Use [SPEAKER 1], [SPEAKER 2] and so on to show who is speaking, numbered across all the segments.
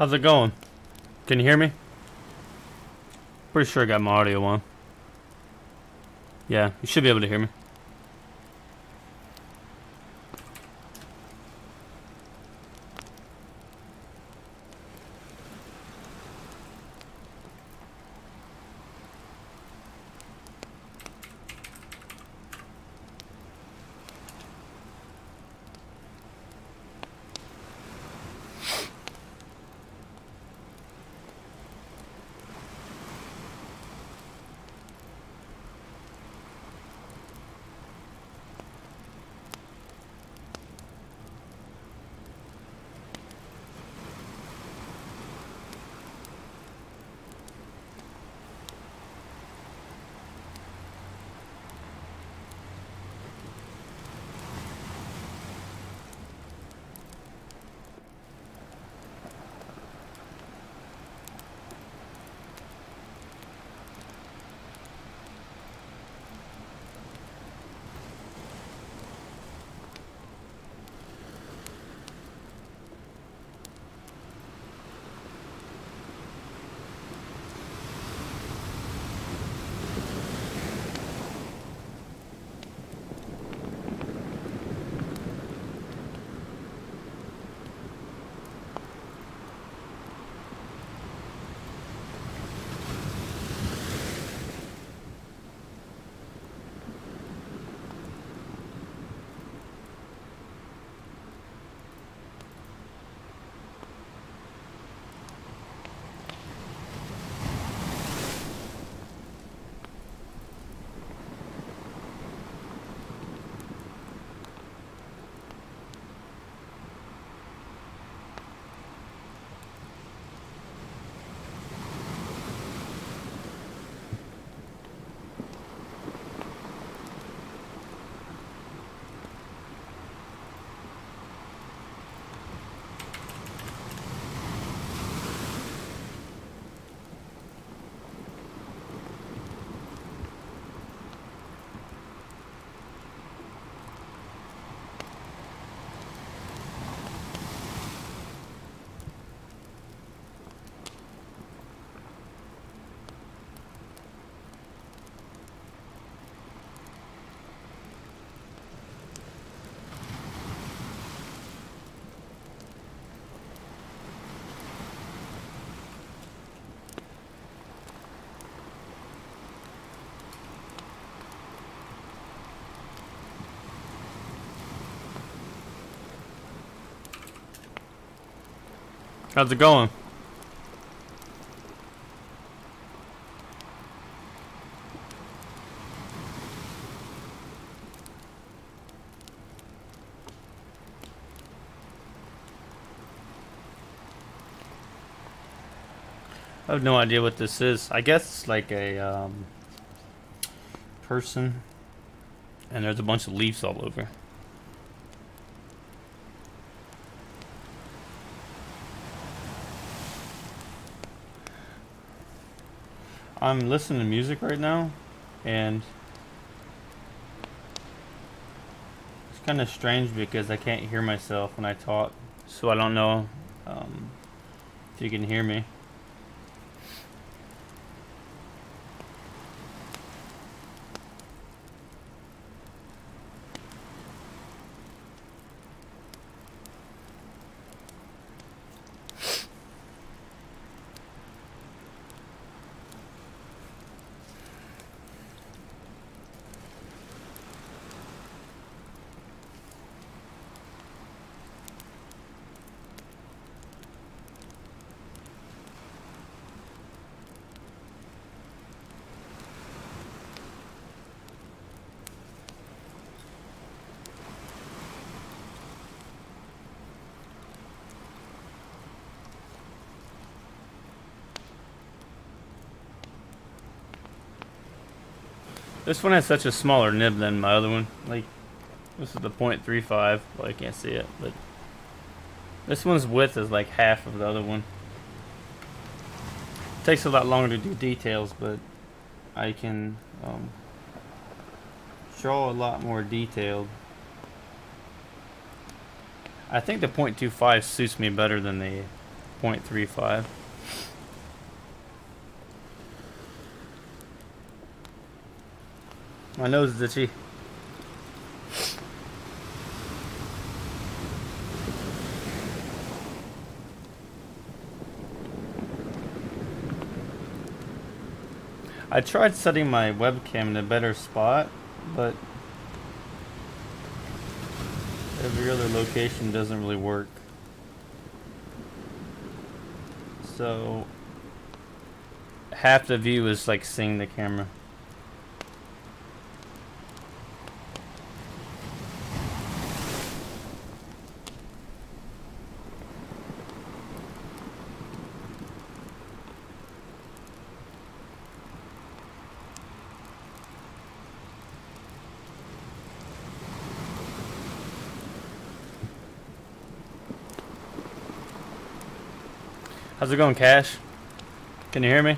[SPEAKER 1] How's it going? Can you hear me? Pretty sure I got my audio on. Yeah, you should be able to hear me. How's it going? I have no idea what this is. I guess it's like a person, and there's a bunch of leaves all over. I'm listening to music right now, and it's kind of strange because I can't hear myself when I talk, so I don't know if you can hear me. This one has such a smaller nib than my other one. Like, this is the .35. Well, I can't see it, but this one's width is like half of the other one. It takes a lot longer to do details, but I can show a lot more detailed. I think the .25 suits me better than the .35. My nose is itchy. I tried setting my webcam in a better spot, but every other location doesn't really work. So half the view is like seeing the camera. How's it going, Cash? Can you hear me?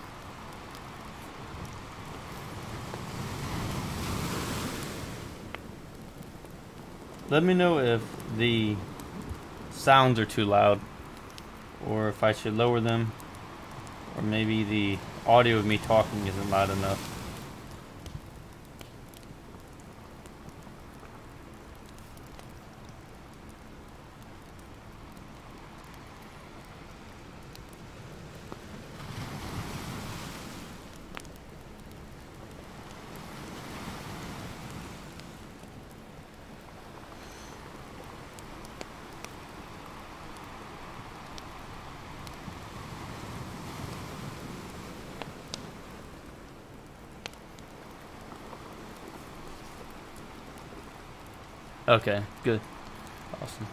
[SPEAKER 1] Let me know if the sounds are too loud, or if I should lower them, or maybe the audio of me talking isn't loud enough. Okay, good. Awesome.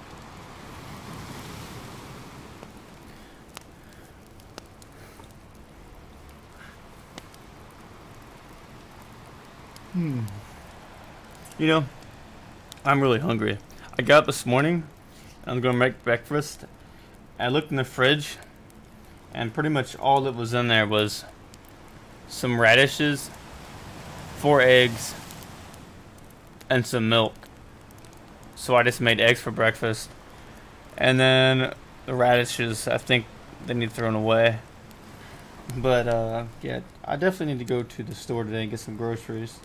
[SPEAKER 1] You know, I'm really hungry. I got up this morning, I'm going to make breakfast. I looked in the fridge, and pretty much all that was in there was some radishes, 4 eggs, and some milk. So I just made eggs for breakfast. And then the radishes, I think they need thrown away. But yeah, I definitely need to go to the store today and get some groceries.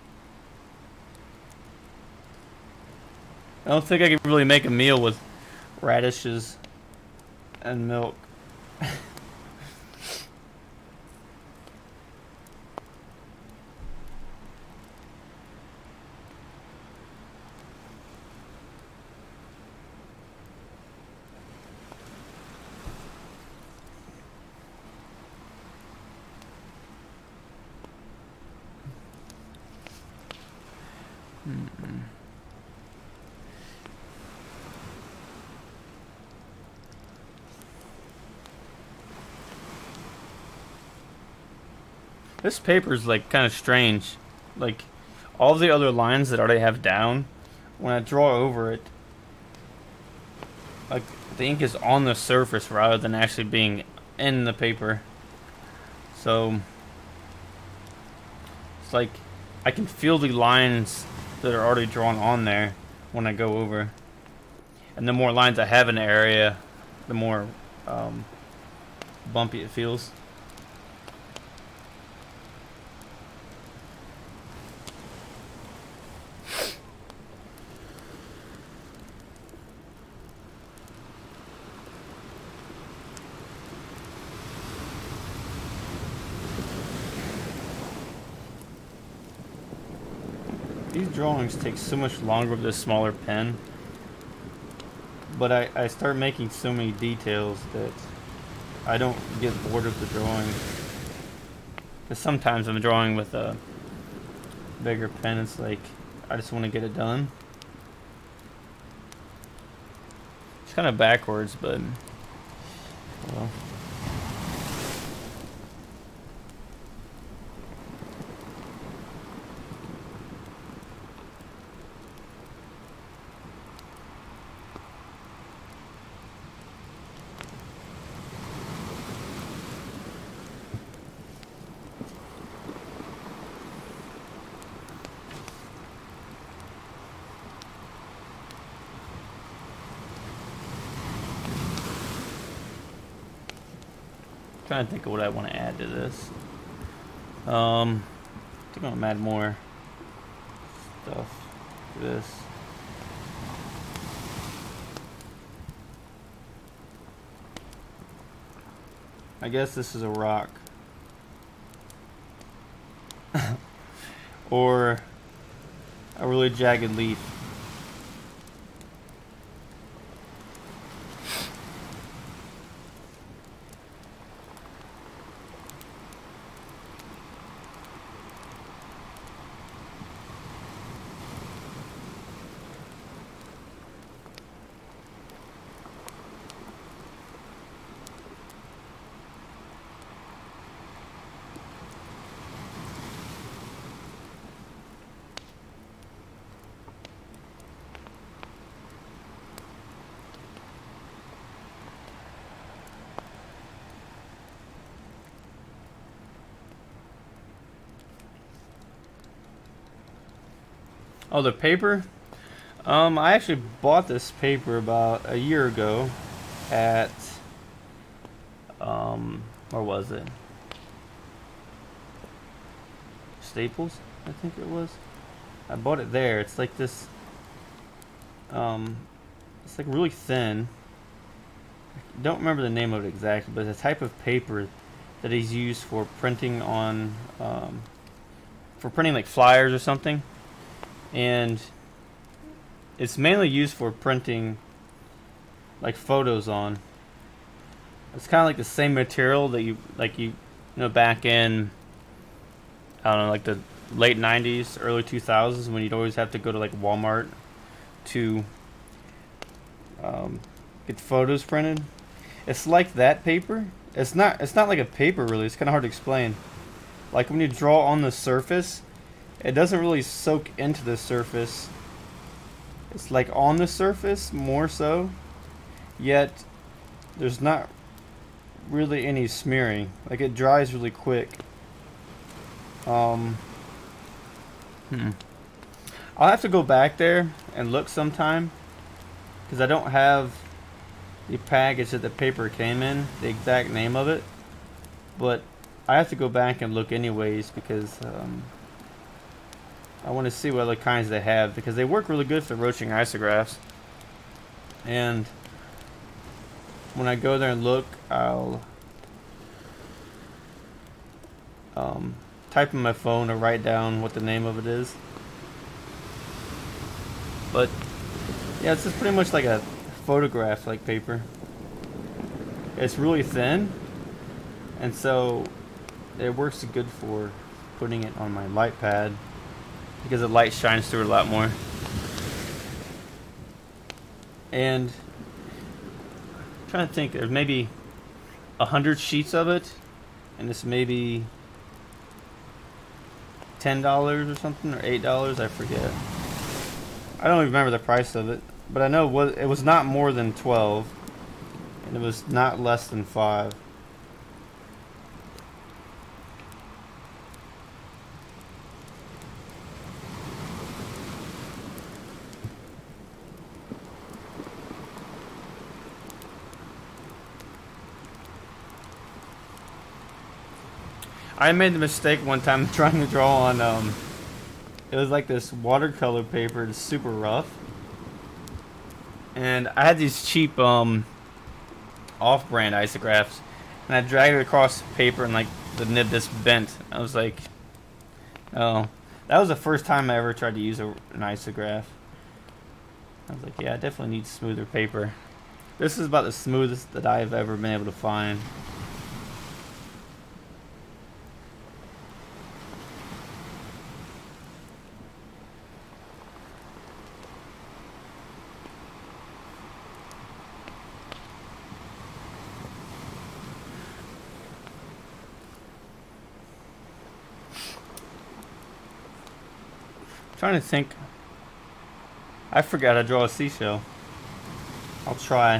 [SPEAKER 1] I don't think I can really make a meal with radishes and milk. This paper is like kind of strange. Like all the other lines that I already have down, when I draw over it, like the ink is on the surface rather than actually being in the paper. So it's like I can feel the lines that are already drawn on there when I go over. And the more lines I have in the area, the more bumpy it feels. These drawings take so much longer with this smaller pen, but I start making so many details that I don't get bored of the drawing. Because sometimes I'm drawing with a bigger pen, it's like I just want to get it done. It's kind of backwards, but well. Trying to think of what I want to add to this. I think I'm gonna add more stuff to this. I guess this is a rock. Or a really jagged leaf. Oh, the paper? I actually bought this paper about a year ago at, where was it? Staples, I think it was. I bought it there. It's like this, it's like really thin. I don't remember the name of it exactly, but it's a type of paper that is used for printing on, for printing like flyers or something. And it's mainly used for printing like photos on. It's kind of like the same material that you know, back in, I don't know, like the late 90s, early 2000s, when you'd always have to go to like Walmart to get photos printed. It's like that paper. It's not like a paper really. It's kind of hard to explain. Like when you draw on the surface, it doesn't really soak into the surface. It's like on the surface more so, yet there's not really any smearing. Like it dries really quick. I'll have to go back there and look sometime, because I don't have the package that the paper came in, the exact name of it, but I have to go back and look anyways, because I want to see what other kinds they have, because they work really good for roaching isographs. And when I go there and look, I'll type in my phone or write down what the name of it is. But yeah, it's just pretty much like a photograph like paper. It's really thin, and so it works good for putting it on my light pad, because the light shines through it a lot more. And I'm trying to think, there's maybe 100 sheets of it, and it's maybe $10 or something, or $8, I forget. I don't even remember the price of it, but I know it was not more than 12, and it was not less than 5. I made the mistake one time trying to draw on, it was like this watercolor paper. It's super rough. And I had these cheap, off-brand isographs. And I dragged it across the paper and like the nib just bent. I was like, oh. That was the first time I ever tried to use an isograph. I was like, yeah, I definitely need smoother paper. This is about the smoothest that I've ever been able to find. Trying to think. I forgot I draw a seashell. I'll try.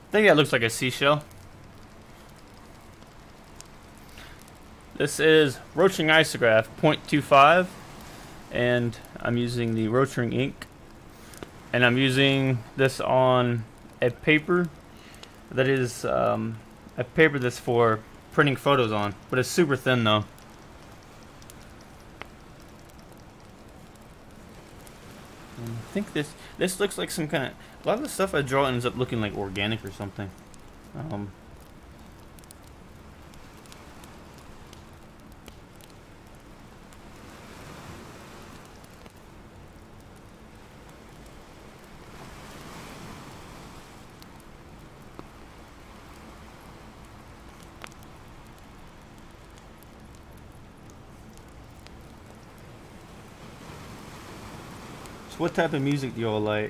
[SPEAKER 1] I think that looks like a seashell. This is Rotring Isograph 0.25, and I'm using the Rotring ink, and I'm using this on a paper that is a paper that's for printing photos on, but it's super thin though. And I think this looks like some kind of, a lot of the stuff I draw ends up looking like organic or something. So what type of music do y'all like?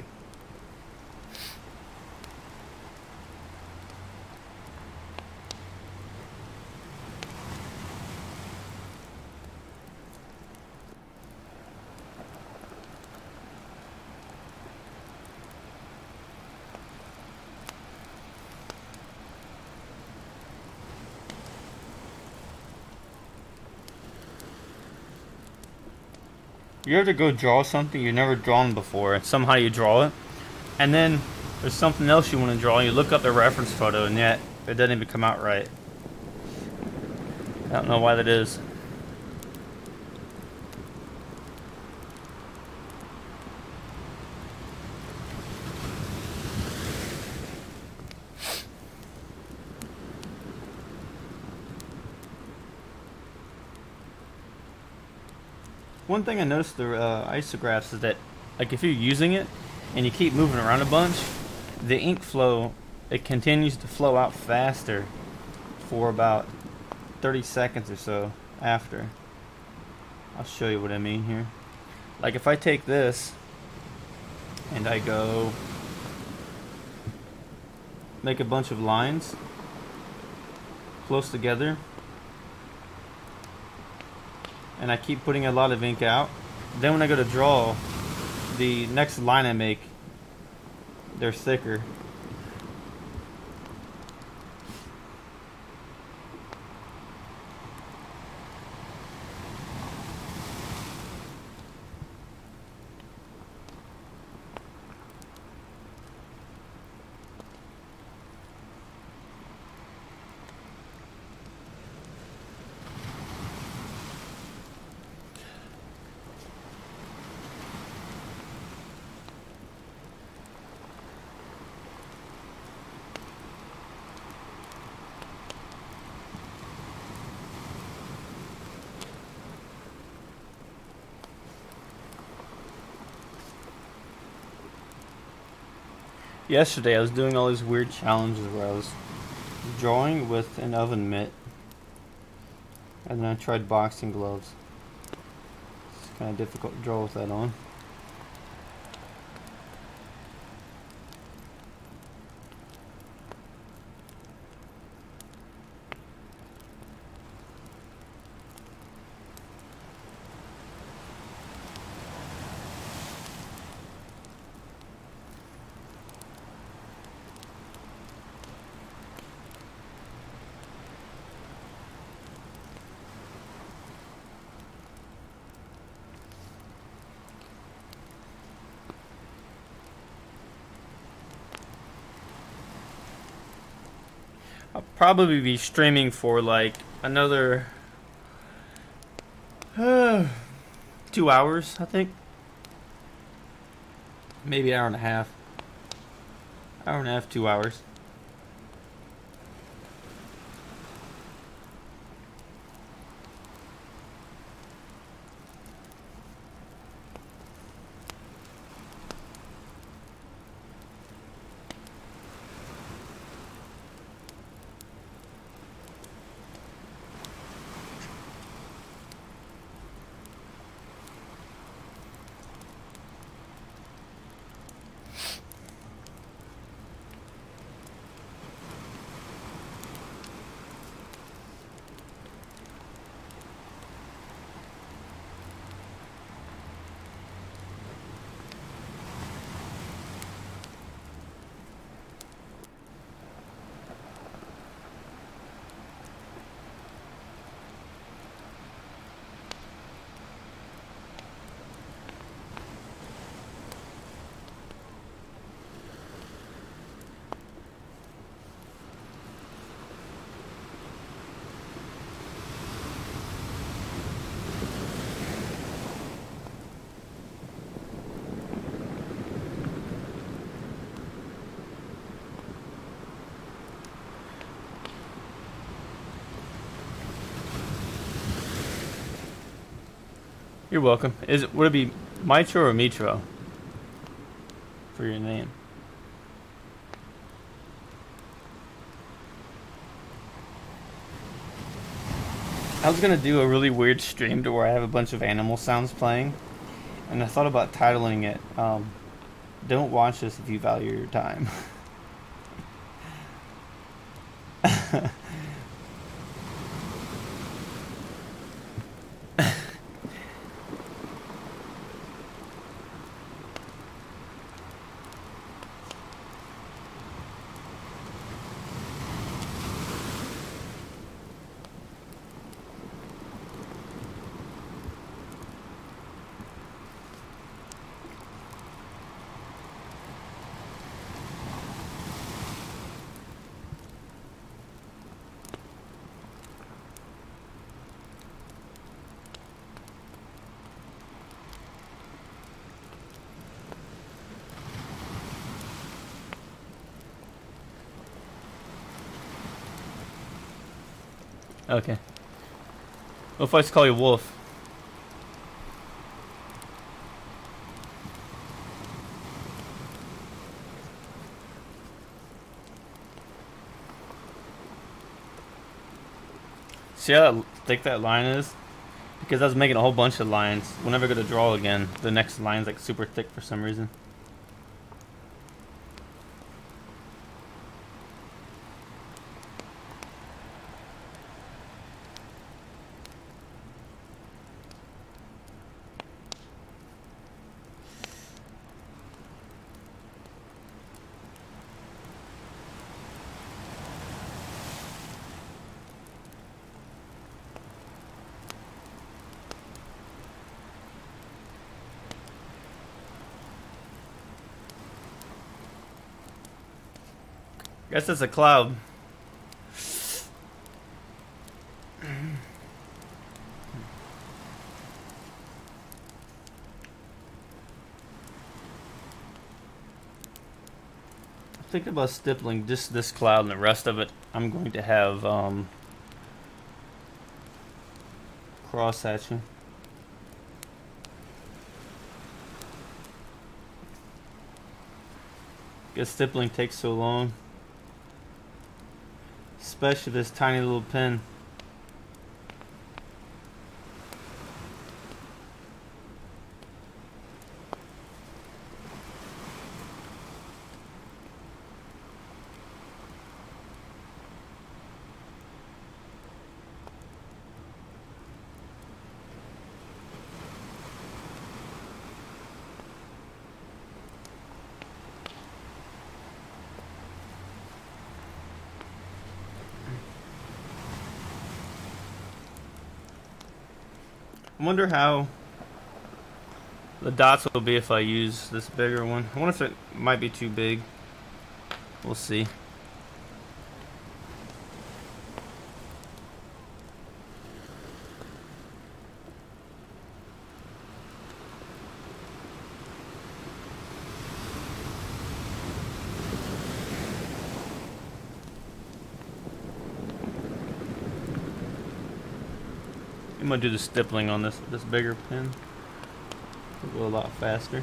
[SPEAKER 1] You ever go draw something you've never drawn before, and somehow you draw it, and then there's something else you want to draw, and you look up the reference photo, and yet it doesn't even come out right. I don't know why that is. One thing I noticed the isographs is that, like, if you're using it and you keep moving around a bunch, the ink flow, it continues to flow out faster for about 30 seconds or so after. I'll show you what I mean here. Like, if I take this and I go make a bunch of lines close together, and I keep putting a lot of ink out, then when I go to draw, the next line I make, they're thicker. Yesterday I was doing all these weird challenges where I was drawing with an oven mitt, and then I tried boxing gloves. It's kind of difficult to draw with that on. I'll probably be streaming for like another 2 hours, I think. Maybe an hour and a half. Hour and a half, 2 hours. You're welcome. Would it be Mitro or Mitro for your name? I was gonna do a really weird stream to where I have a bunch of animal sounds playing, and I thought about titling it, "Don't watch this if you value your time." Okay. What if I just call you Wolf? See how thick that line is? Because I was making a whole bunch of lines. Whenever I go to draw again, the next line's like super thick for some reason. Guess it's a cloud. Thinking about stippling just this cloud, and the rest of it I'm going to have cross hatching. Guess stippling takes so long, especially this tiny little pen. I wonder how the dots will be if I use this bigger one. I wonder if it might be too big. We'll see. I'm gonna do the stippling on this bigger pen. It'll go a lot faster.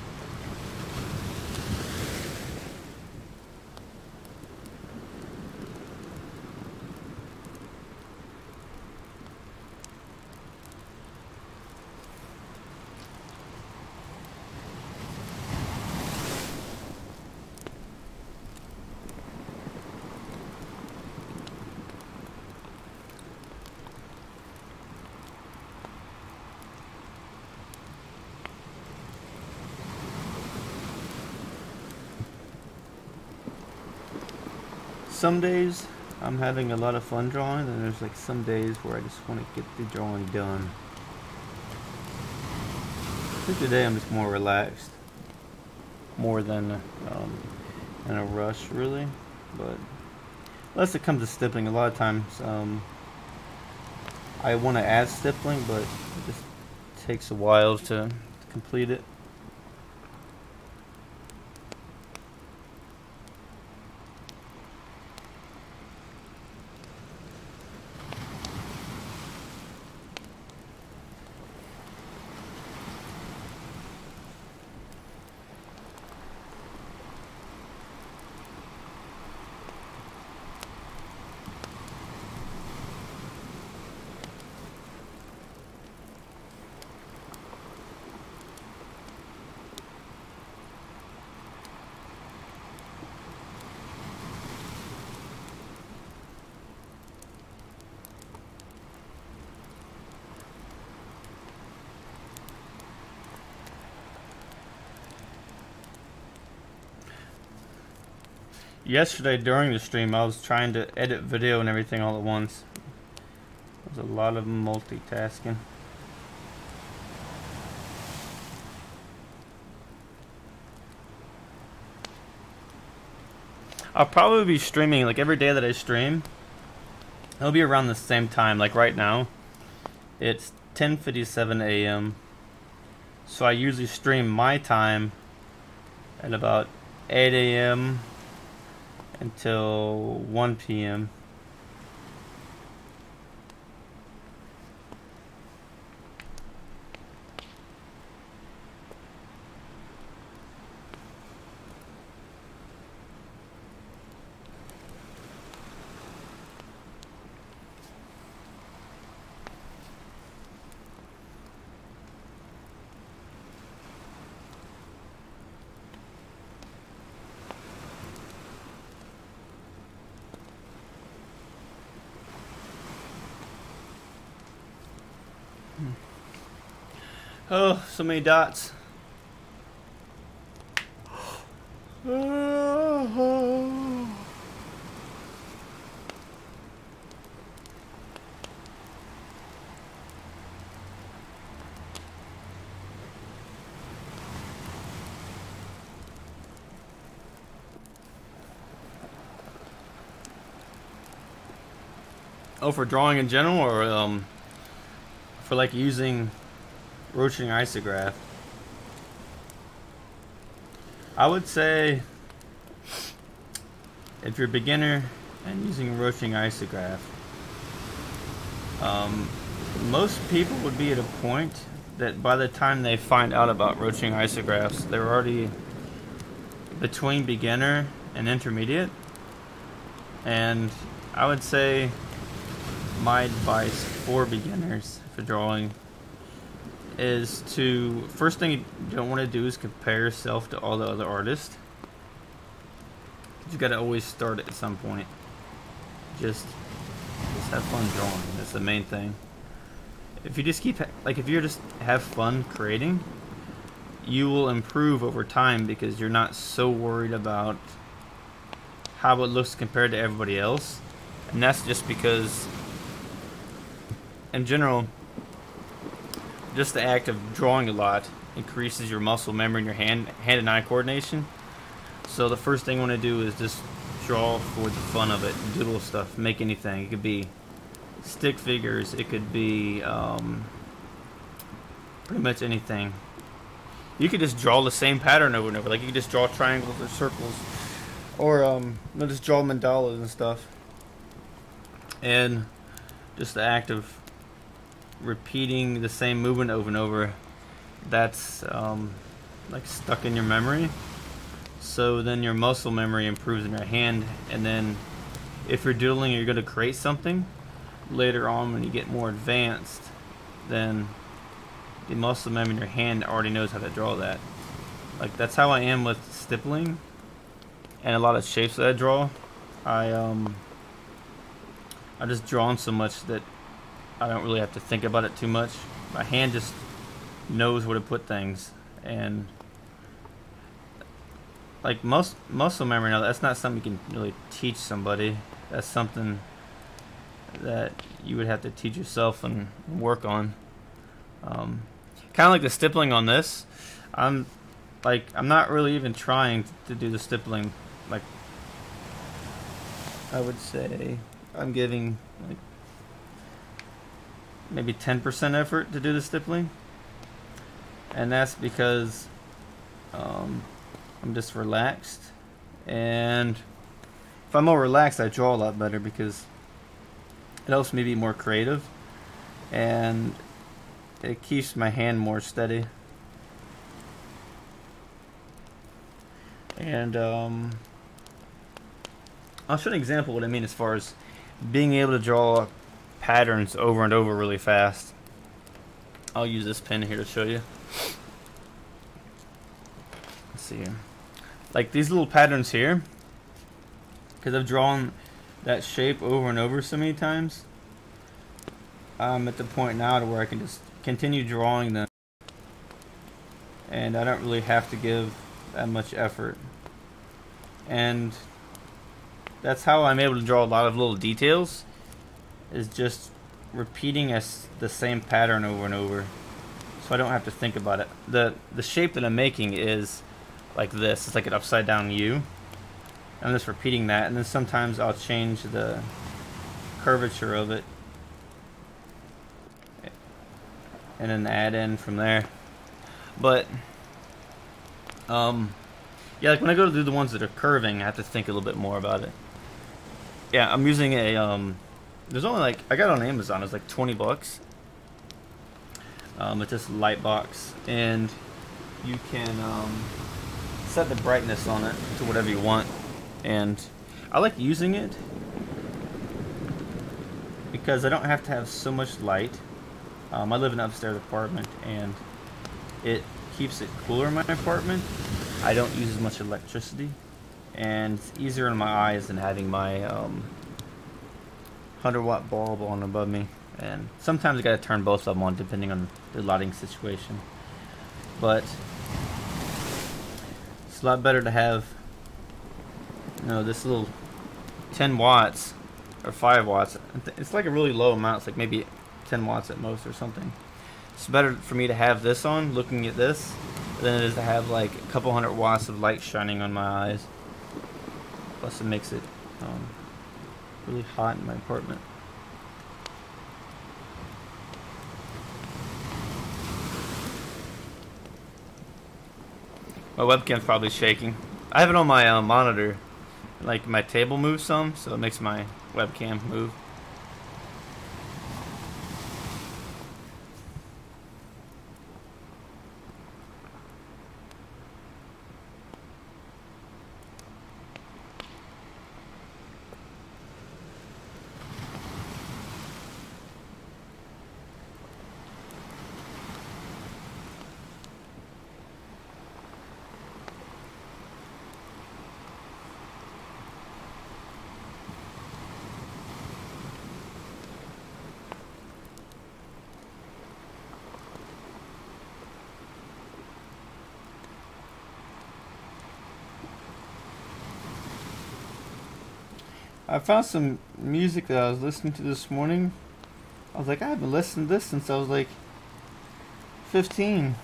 [SPEAKER 1] Some days I'm having a lot of fun drawing, and there's like some days where I just want to get the drawing done. I think today I'm just more relaxed, more than in a rush really. But unless it comes to stippling, a lot of times I want to add stippling, but it just takes a while to complete it. Yesterday during the stream, I was trying to edit video and everything all at once. There's a lot of multitasking. I'll probably be streaming like every day that I stream. It'll be around the same time. Like right now, it's 10:57 a.m. So I usually stream my time at about 8 a.m. until 1 p.m. Oh, so many dots. Oh, for drawing in general, or for like using Roaching Isograph? I would say if you're a beginner and using Roaching Isograph, most people would be at a point that by the time they find out about Roaching Isographs, they're already between beginner and intermediate. And I would say my advice for beginners for drawing is to, first thing you don't want to do is compare yourself to all the other artists. You got to always start at some point. Just have fun drawing. That's the main thing. If you just if you just have fun creating, you will improve over time because you're not so worried about how it looks compared to everybody else. And that's just because, in general, just the act of drawing a lot increases your muscle memory and your hand and eye coordination. So the first thing you want to do is just draw for the fun of it, doodle stuff, make anything. It could be stick figures, it could be pretty much anything. You could just draw the same pattern over and over. Like you could just draw triangles or circles, or just draw mandalas and stuff. And just the act of repeating the same movement over and over, that's like stuck in your memory. So then your muscle memory improves in your hand, and then if you're doodling, you're going to create something later on when you get more advanced, then the muscle memory in your hand already knows how to draw that. Like that's how I am with stippling and a lot of shapes that I draw. I just draw so much that I don't really have to think about it too much. My hand just knows where to put things. And like muscle memory, now that's not something you can really teach somebody. That's something that you would have to teach yourself and work on. Kind of like the stippling on this. I'm not really even trying to do the stippling. Like I would say I'm giving like maybe 10% effort to do the stippling, and that's because I'm just relaxed, and if I'm more relaxed I draw a lot better because it helps me be more creative and it keeps my hand more steady. And I'll show an example of what I mean as far as being able to draw patterns over and over really fast. I'll use this pen here to show you. Let's see here. Like these little patterns here, because I've drawn that shape over and over so many times, I'm at the point now to where I can just continue drawing them and I don't really have to give that much effort. And That's how I'm able to draw a lot of little details, is just repeating the same pattern over and over, so I don't have to think about it. The shape that I'm making is like this. It's like an upside down U. I'm just repeating that, and then sometimes I'll change the curvature of it and then add in from there. But yeah, like when I go to do the ones that are curving, I have to think a little bit more about it. Yeah, I'm using a there's only like, I got it on Amazon, it's like 20 bucks. It's this light box, and you can set the brightness on it to whatever you want. And I like using it because I don't have to have so much light. I live in an upstairs apartment, and it keeps it cooler in my apartment. I don't use as much electricity, and it's easier on my eyes than having my 100-watt bulb on above me. And sometimes I gotta turn both of them on depending on the lighting situation. But it's a lot better to have, you know, this little 10 watts or 5 watts. It's like a really low amount. It's like maybe 10 watts at most or something. It's better for me to have this on, looking at this, than it is to have like a couple 100 watts of light shining on my eyes. Plus it makes it really hot in my apartment. My webcam's probably shaking. I have it on my monitor. Like my table moves some, so it makes my webcam move. I found some music that I was listening to this morning. I was like, I haven't listened to this since I was like 15.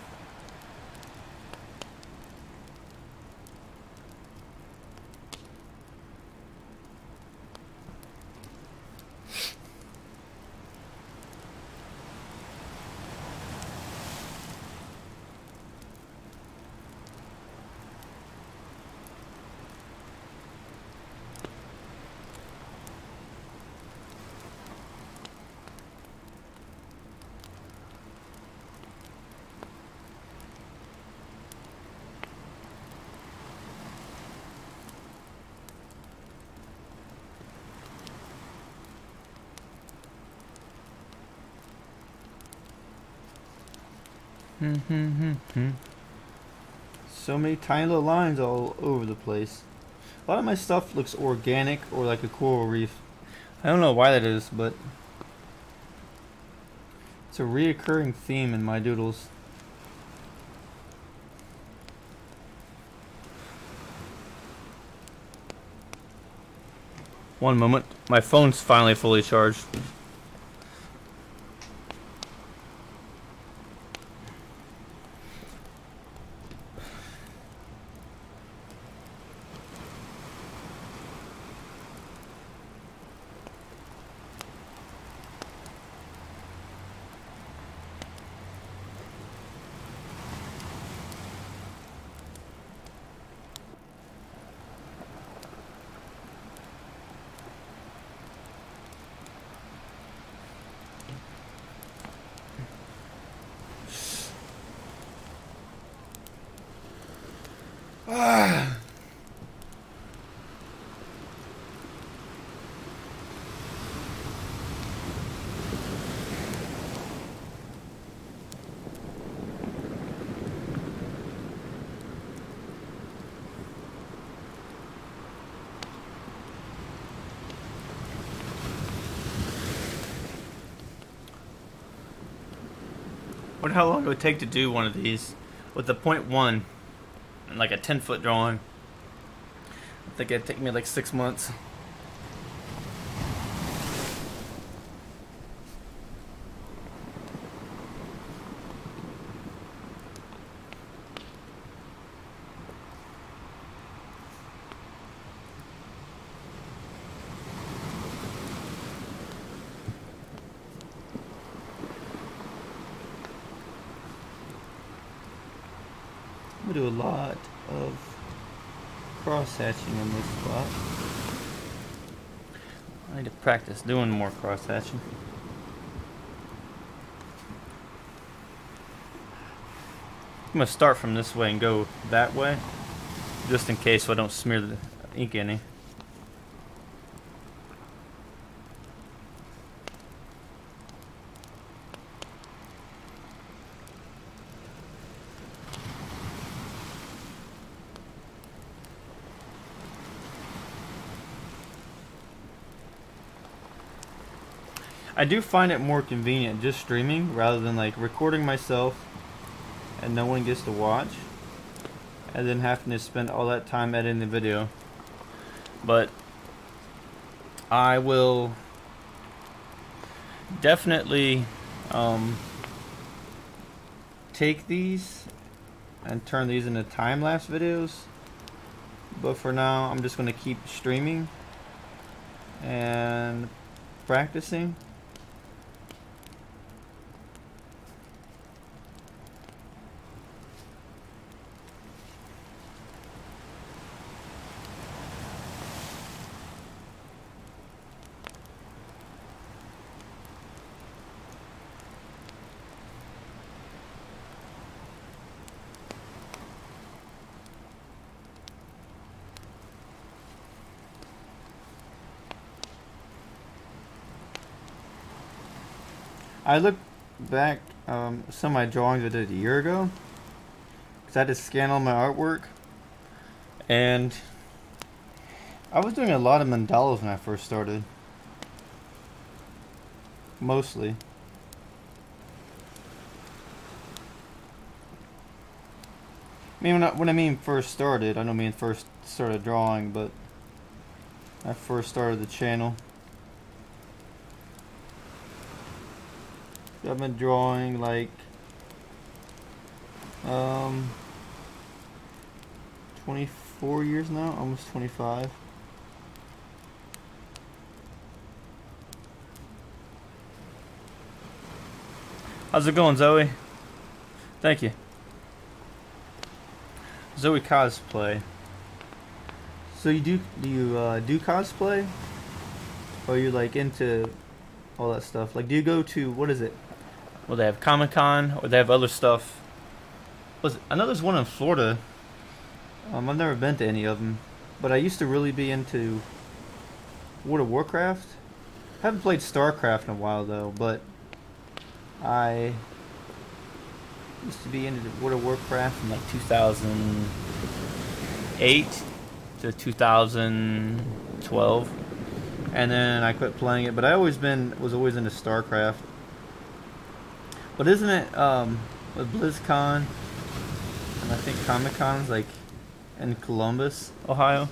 [SPEAKER 1] So many tiny little lines all over the place. A lot of my stuff looks organic or like a coral reef. I don't know why that is, but it's a reoccurring theme in my doodles. One moment, my phone's finally fully charged. Wonder how long it would take to do one of these with the 0.1 and like a 10-foot drawing. I think it'd take me like 6 months. do a lot of cross-hatching in this spot. I need to practice doing more cross-hatching. I'm going to start from this way and go that way, just in case so I don't smear the ink any. I do find it more convenient just streaming rather than like recording myself and no one gets to watch and then having to spend all that time editing the video. But I will definitely take these and turn these into time-lapse videos, but for now I'm just going to keep streaming and practicing. I look back some of my drawings I did a year ago because I had to scan all my artwork, and I was doing a lot of mandalas when I first started, mostly. I mean, when I mean first started, I don't mean first started drawing, but I first started the channel. I've been drawing like 24 years now, almost 25. How's it going, Zoe? Thank you. Zoe cosplay. So you do cosplay? Or are you like into all that stuff? Like, do you go to, what is it? Well, they have Comic-Con, or they have other stuff. I know there's one in Florida. I've never been to any of them, but I used to really be into World of Warcraft. I haven't played StarCraft in a while though, but I used to be into World of Warcraft from like 2008 to 2012, and then I quit playing it. But I was always into StarCraft. But isn't it with BlizzCon and I think Comic-Con's like in Columbus, Ohio?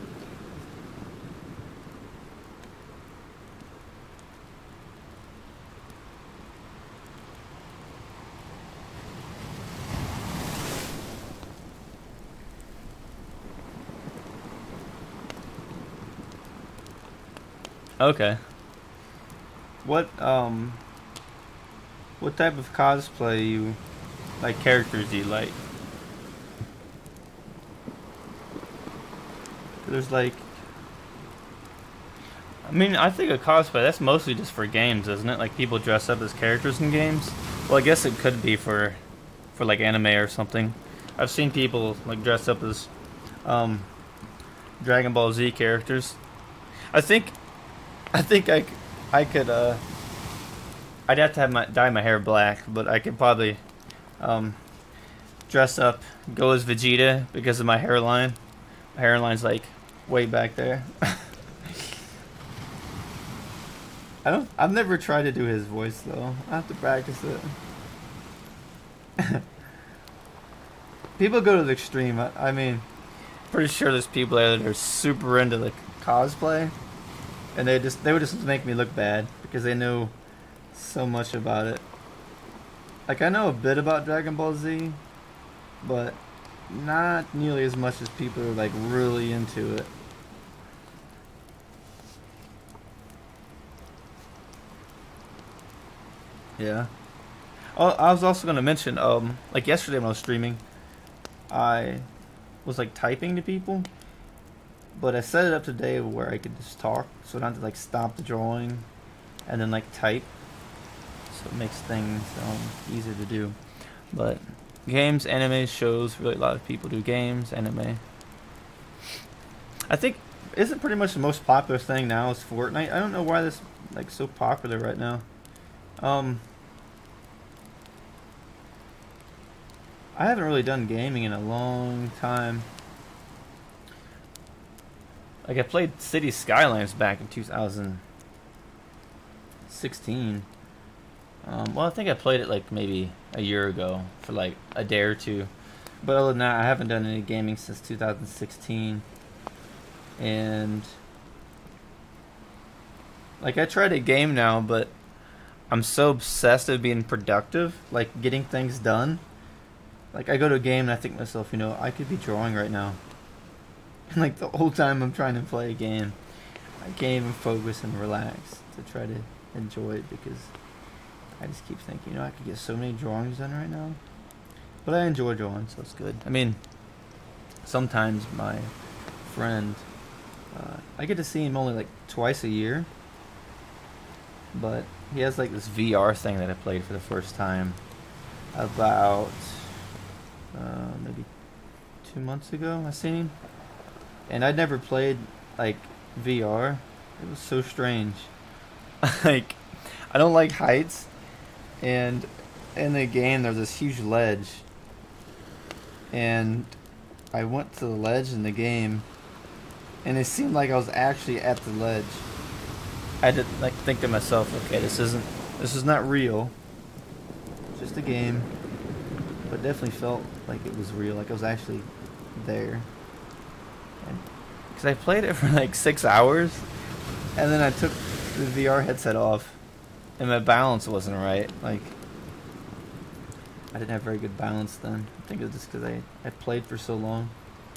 [SPEAKER 1] Okay. What type of cosplay characters do you like? There's like, I mean, I think a cosplay, that's mostly just for games, isn't it? Like people dress up as characters in games. Well, I guess it could be for like anime or something. I've seen people like dress up as Dragon Ball Z characters. I think I could I'd have to dye my hair black, but I could probably dress up, go as Vegeta because of my hairline. My hairline's like way back there. I've never tried to do his voice though. I have to practice it. People go to the extreme. I mean, pretty sure there's people out there that are super into the cosplay, and they would just make me look bad because they know so much about it. Like, I know a bit about Dragon Ball Z, but not nearly as much as people are like really into it. Yeah. Oh, I was also gonna mention, like yesterday when I was streaming, I was like typing to people, but I set it up today where I could just talk, so I don't have to like stop the drawing and then like type. So it makes things easier to do. But games, anime, shows, really a lot of people do games, anime. I think, isn't pretty much the most popular thing now is Fortnite. I don't know why this like so popular right now. I haven't really done gaming in a long time. Like I played City Skylines back in 2016. Well, I think I played it like maybe a year ago for like a day or two. But other than that, I haven't done any gaming since 2016. And like I try to game now, but I'm so obsessed with being productive, like getting things done. Like I go to a game and I think to myself, you know, I could be drawing right now. And like the whole time I'm trying to play a game, I can't even focus and relax to try to enjoy it because I just keep thinking, you know, I could get so many drawings done right now. But I enjoy drawing, so it's good. I mean, sometimes my friend, I get to see him only like twice a year. But he has like this VR thing that I played for the first time about maybe 2 months ago. I seen him, and I'd never played like VR. It was so strange. Like I don't like heights, and in the game there's this huge ledge, and I went to the ledge in the game, and it seemed like I was actually at the ledge. I had to like think to myself, okay, this is not real, it's just a game, but definitely felt like it was real, like I was actually there. Because I played it for like 6 hours, and then I took the VR headset off, and my balance wasn't right. Like I didn't have very good balance then. I think it was just because I played for so long.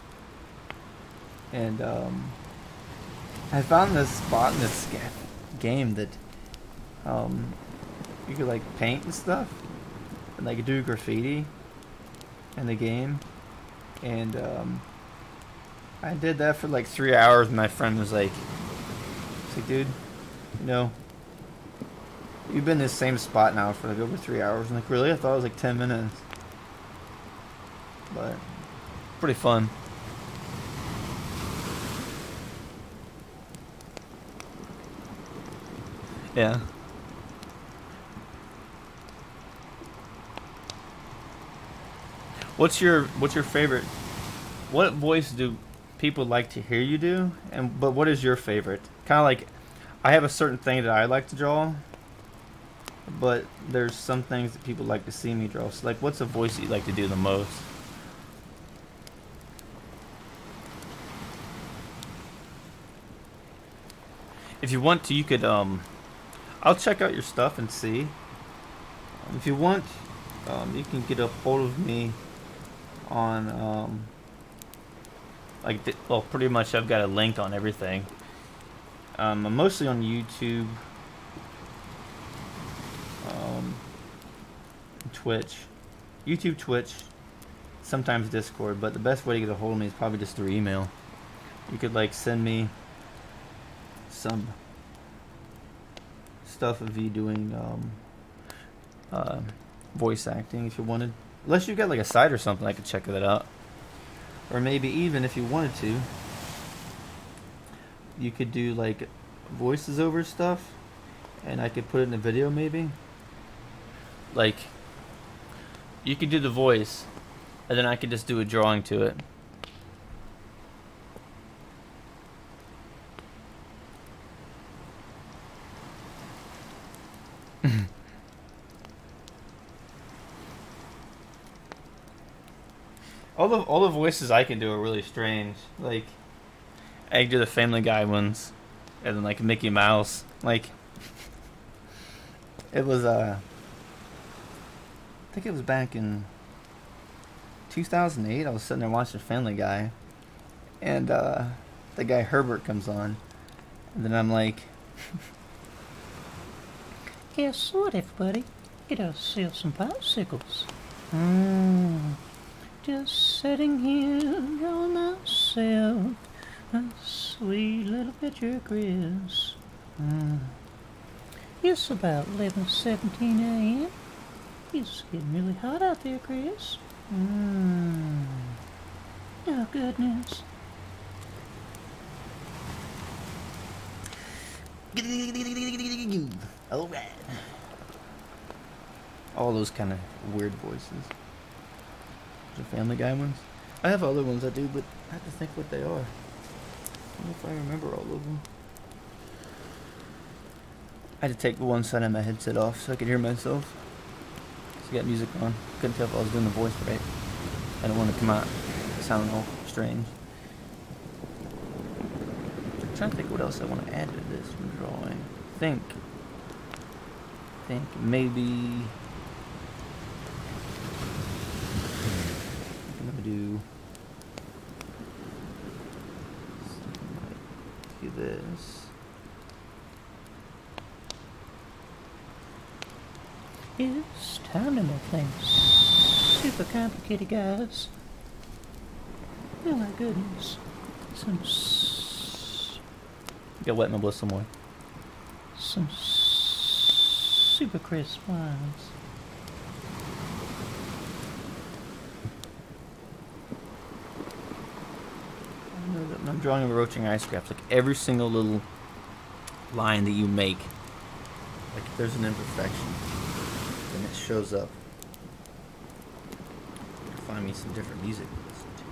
[SPEAKER 1] And I found this spot in this game that you could like paint and stuff, and like do graffiti in the game. And I did that for like 3 hours, and my friend was like, dude, you know, you've been in this same spot now for like over 3 hours. I'm like, really? I thought it was like 10 minutes. But pretty fun. Yeah. What's your favorite? What voice do people like to hear you do? But what is your favorite? Kind of like, I have a certain thing that I like to draw, but there's some things that people like to see me draw. So like, what's a voice that you like to do the most? If you want to, you could I'll check out your stuff and see. If you want, you can get a hold of me on well, pretty much I've got a link on everything. I'm mostly on YouTube, Twitch, Twitch, sometimes Discord, but the best way to get a hold of me is probably just through email. You could like send me some stuff of you doing voice acting if you wanted. Unless you got like a site or something, I could check that out. Or maybe even if you wanted to, you could do like voices over stuff, and I could put it in a video maybe. Like, you could do the voice, and then I could just do a drawing to it. All the voices I can do are really strange. Like, I can do the Family Guy ones, and then like Mickey Mouse. Like, it was I think it was back in 2008. I was sitting there watching Family Guy, and the guy Herbert comes on, and then I'm like,
[SPEAKER 2] guess what, everybody? Get ourselves some popsicles. just sitting here drawing myself a sweet little picture of Chris. It's about 11:17 a.m. It's getting really hot out there, Chris. Oh, goodness.
[SPEAKER 1] Alright. All those kind of weird voices. The Family Guy ones. I have other ones I do, but I have to think what they are. I don't know if I remember all of them. I had to take one side of my headset off so I could hear myself. So I got music on. Couldn't tell if I was doing the voice right. I don't want to come out sounding all strange. I'm trying to think what else I want to add to this drawing. Think maybe I'm gonna do something like this.
[SPEAKER 2] It's time to make things super complicated, guys. Oh my goodness.
[SPEAKER 1] Get wet my bliss some more.
[SPEAKER 2] Some super crisp wines.
[SPEAKER 1] I'm drawing a roaching ice scraps. Like every single little line that you make, like if there's an imperfection, then it shows up. Find me some different music to listen to.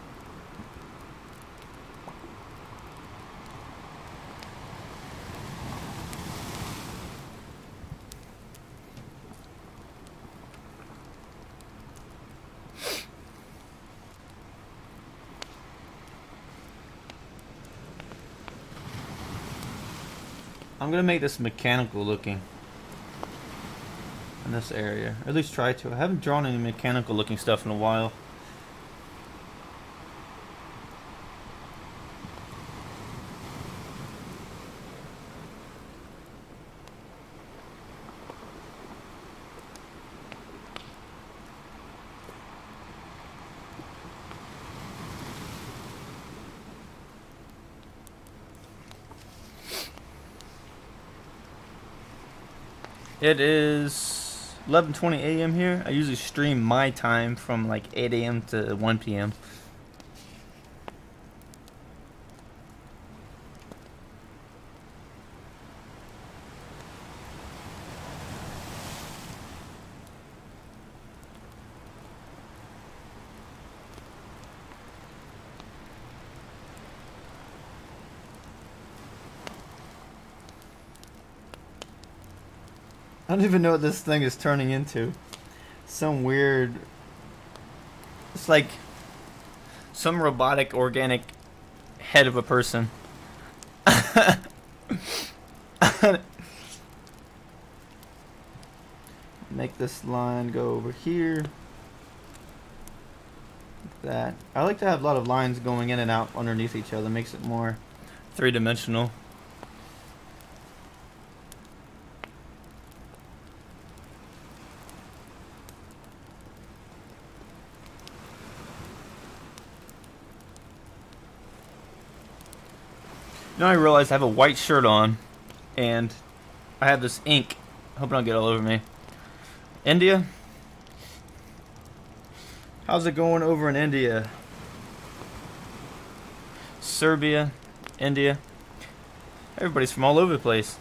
[SPEAKER 1] I'm gonna make this mechanical looking in this area, or at least try to. I haven't drawn any mechanical looking stuff in a while. It is 11:20 a.m. here. I usually stream my time from like 8 a.m. to 1 p.m. I don't even know what this thing is turning into. Some weird... It's like some robotic, organic head of a person. Make this line go over here. Like that. I like to have a lot of lines going in and out underneath each other. Makes it more three-dimensional. Now I realize I have a white shirt on, and I have this ink. Hoping I'll get all over me. India? How's it going over in India? Serbia, India. Everybody's from all over the place.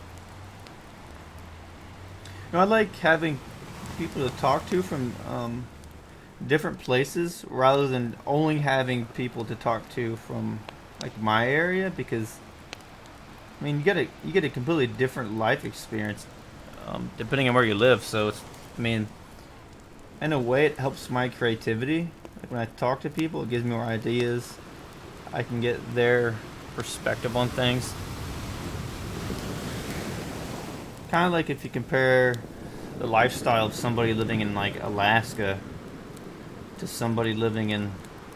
[SPEAKER 1] You know, I like having people to talk to from different places rather than only having people to talk to from like my area, because I mean you get a completely different life experience depending on where you live. So it's, I mean, in a way it helps my creativity. Like when I talk to people, it gives me more ideas. I can get their perspective on things. Kind of like if you compare the lifestyle of somebody living in like Alaska to somebody living in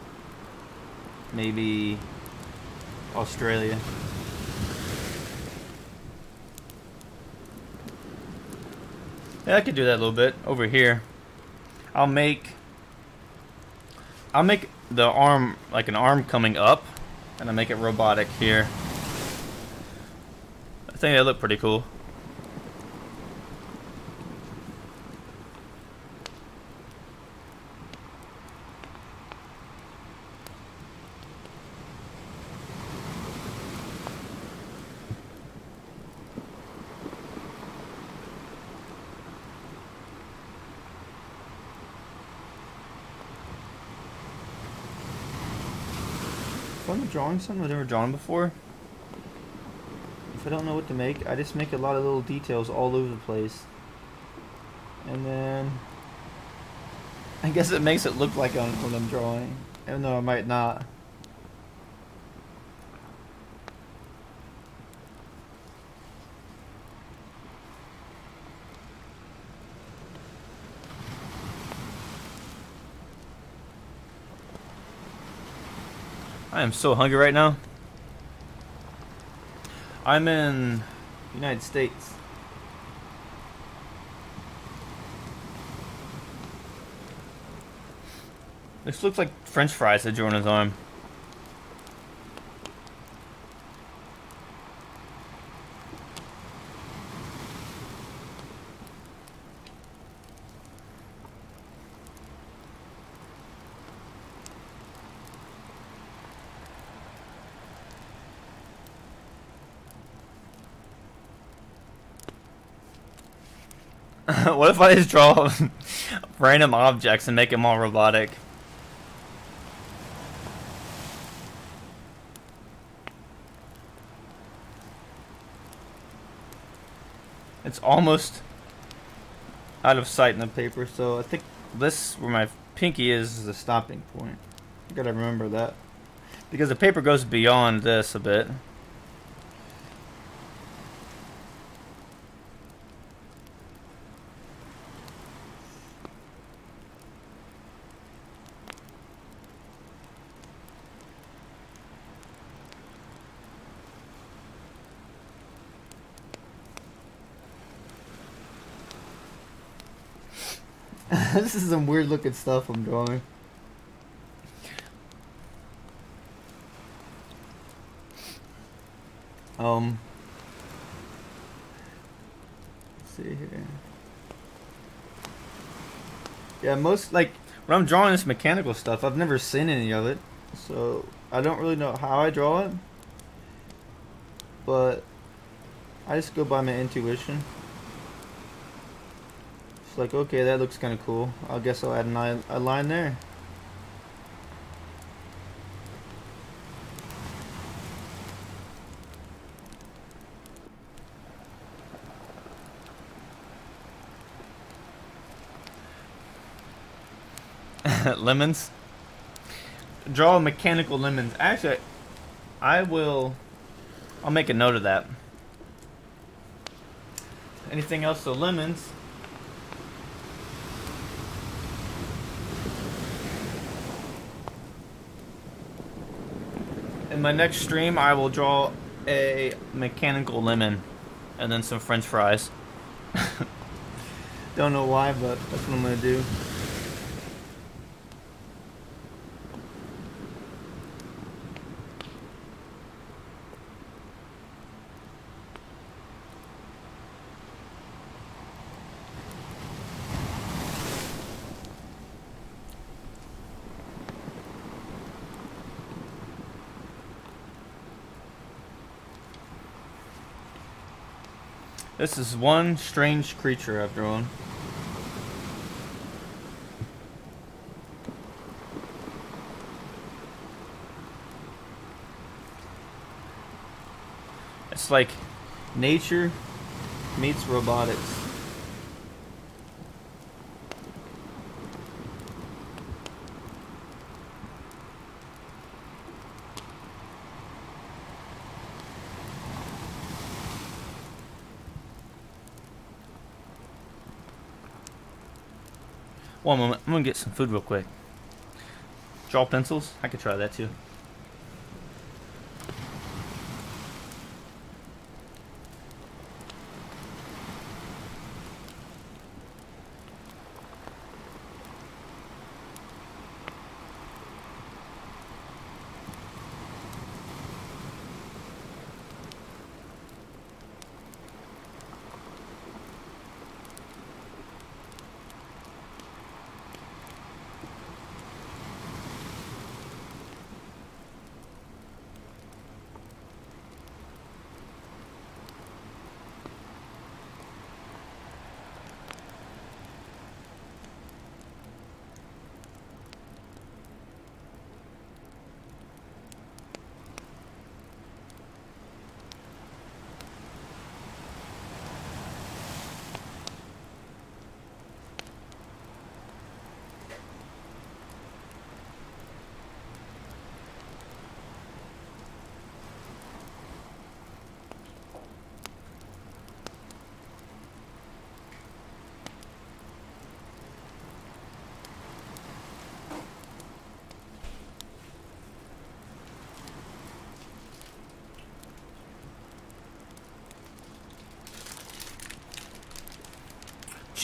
[SPEAKER 1] maybe Australia. Yeah, I could do that a little bit over here. I'll make I'll make the arm like an arm coming up, and I'll make it robotic here. I think they look pretty cool. If I'm drawing something I've never drawn before, if I don't know what to make, I just make a lot of little details all over the place. And then I guess it makes it look like what I'm drawing, even though I might not. I am so hungry right now. I'm in the United States. This looks like French fries that drew on his arm. What if I just draw random objects and make them all robotic? It's almost out of sight in the paper, so I think this, where my pinky is the stopping point. I gotta remember that. Because the paper goes beyond this a bit. This is some weird looking stuff I'm drawing. Let's see here. Yeah, most, like, when I'm drawing this mechanical stuff, I've never seen any of it, so I don't really know how I draw it, but I just go by my intuition. It's like, okay, that looks kind of cool. I guess I'll add a line there. Lemons. Draw mechanical lemons. Actually, I'll make a note of that. Anything else? So lemons. In my next stream, I will draw a mechanical lemon and then some French fries. Don't know why, but that's what I'm gonna do. This is one strange creature I've drawn. It's like nature meets robotics. One moment, I'm gonna get some food real quick. Draw pencils? I could try that too.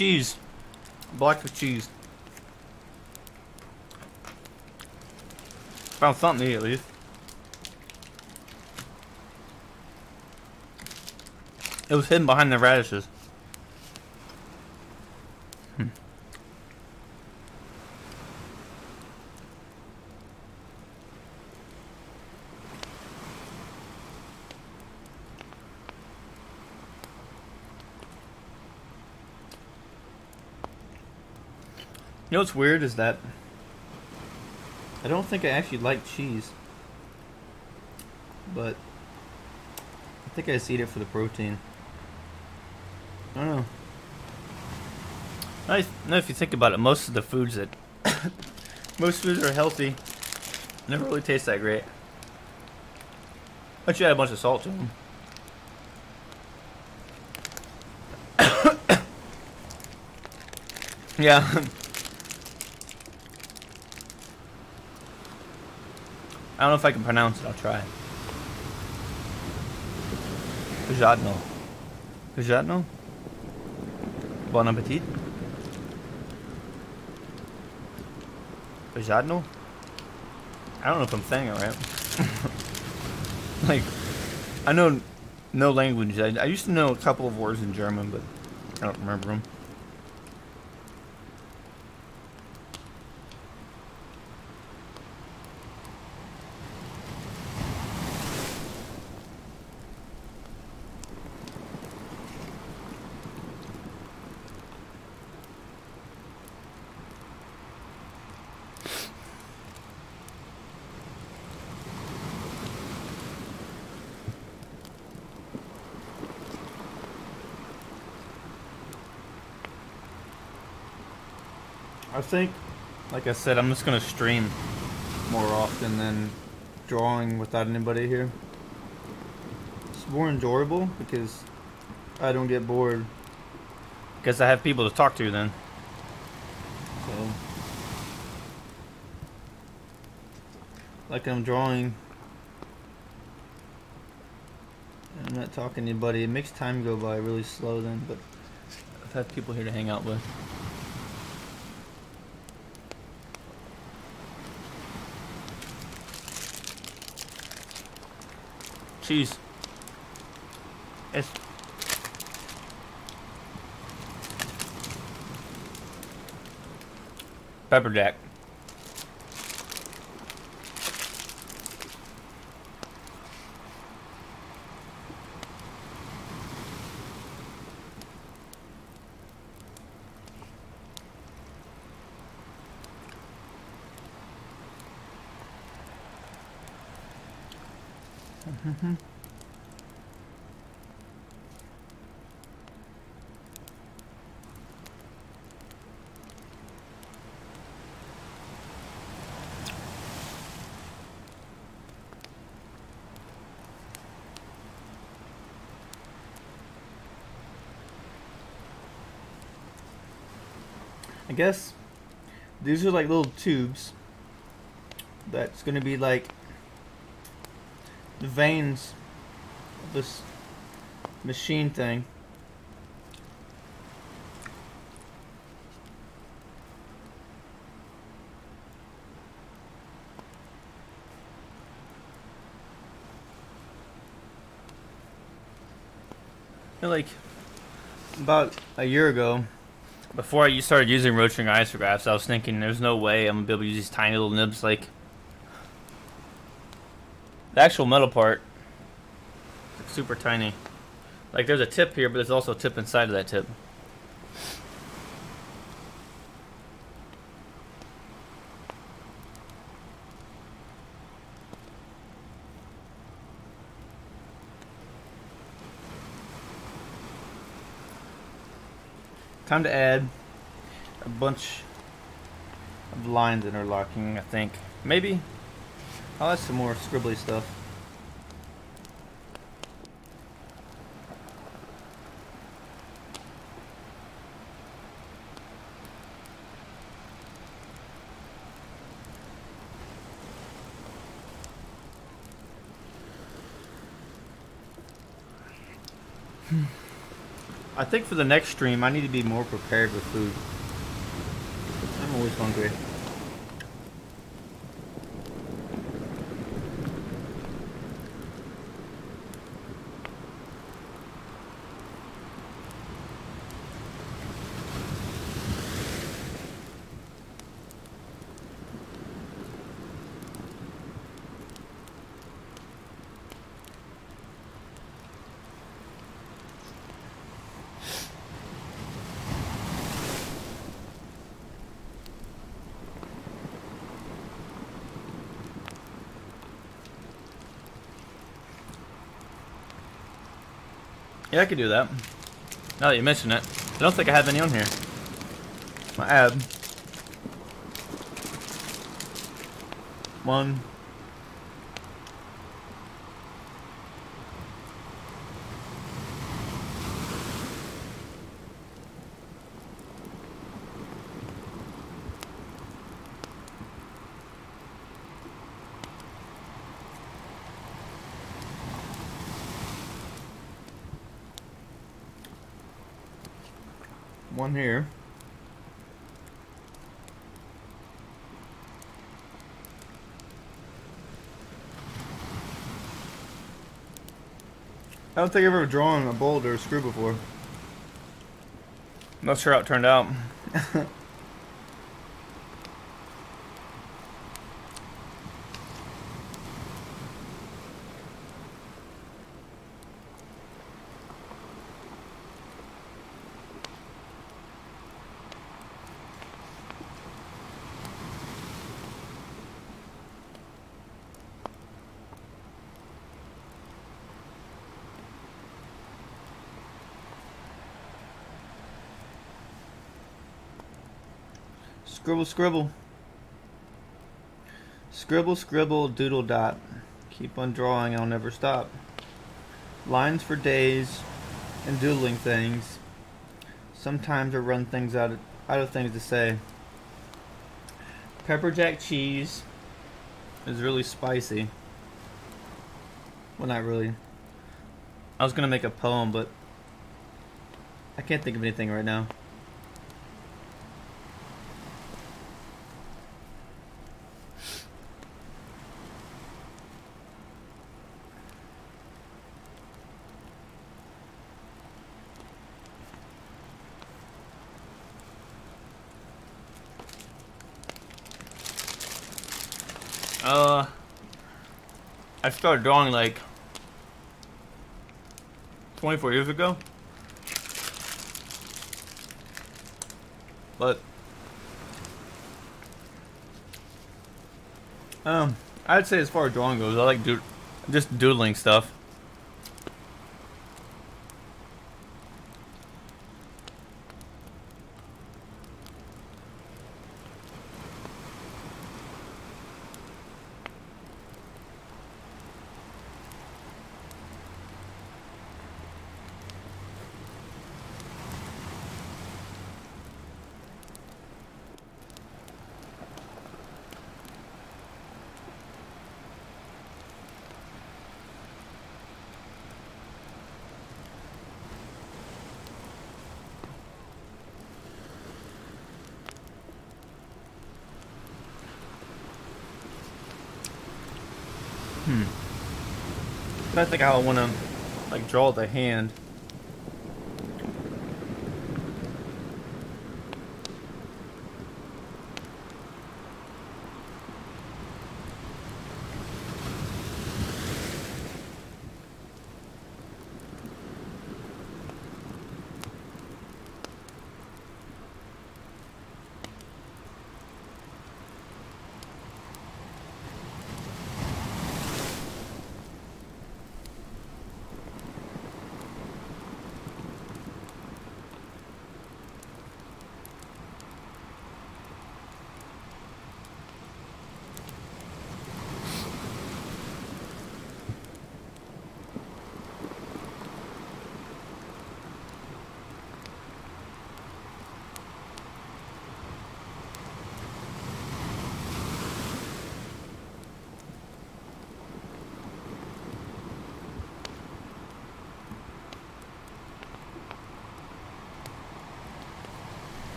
[SPEAKER 1] cheese. Black with cheese. Found something to eat at least. It was hidden behind the radishes. You know what's weird is that I don't think I actually like cheese, but I think I just eat it for the protein. I don't know. I know if you think about it, most of the foods that most foods are healthy never really taste that great. But you add a bunch of salt to them. Yeah. I don't know if I can pronounce it. I'll try. Pujadno. Pujadno? Bon appetit. Pujadno? I don't know if I'm saying it right. Like, I know no language. I used to know a couple of words in German, but I don't remember them. I think, like I said, I'm just gonna stream more often than drawing without anybody here. It's more enjoyable because I don't get bored. Because I have people to talk to then. So, like I'm drawing, and I'm not talking to anybody. It makes time go by really slow then, but I've had people here to hang out with. Cheese. Yes. Pepper jack. Mm-hmm. I guess these are like little tubes that's gonna be like the veins of this machine thing. Like about a year ago, before I started using Rotring isographs, I was thinking there's no way I'm gonna be able to use these tiny little nibs. Like the actual metal part, it's super tiny. Like there's a tip here, but there's also a tip inside of that tip. Time to add a bunch of lines interlocking, I think. Maybe I'll add some more scribbly stuff. I think for the next stream, I need to be more prepared with food. I'm always hungry. Yeah, I could do that. Now that you mention it. I don't think I have any on here. My ab. One. One here. I don't think I've ever drawn a bolt or a screw before. Not sure how it turned out. Scribble, scribble. Scribble, scribble, doodle dot. Keep on drawing, I'll never stop. Lines for days and doodling things. Sometimes I run things out of things to say. Pepper jack cheese is really spicy. Well, not really. I was gonna make a poem, but I can't think of anything right now. I started drawing like 24 years ago. But I'd say as far as drawing goes, I like just doodling stuff. I think I want to like draw the hand.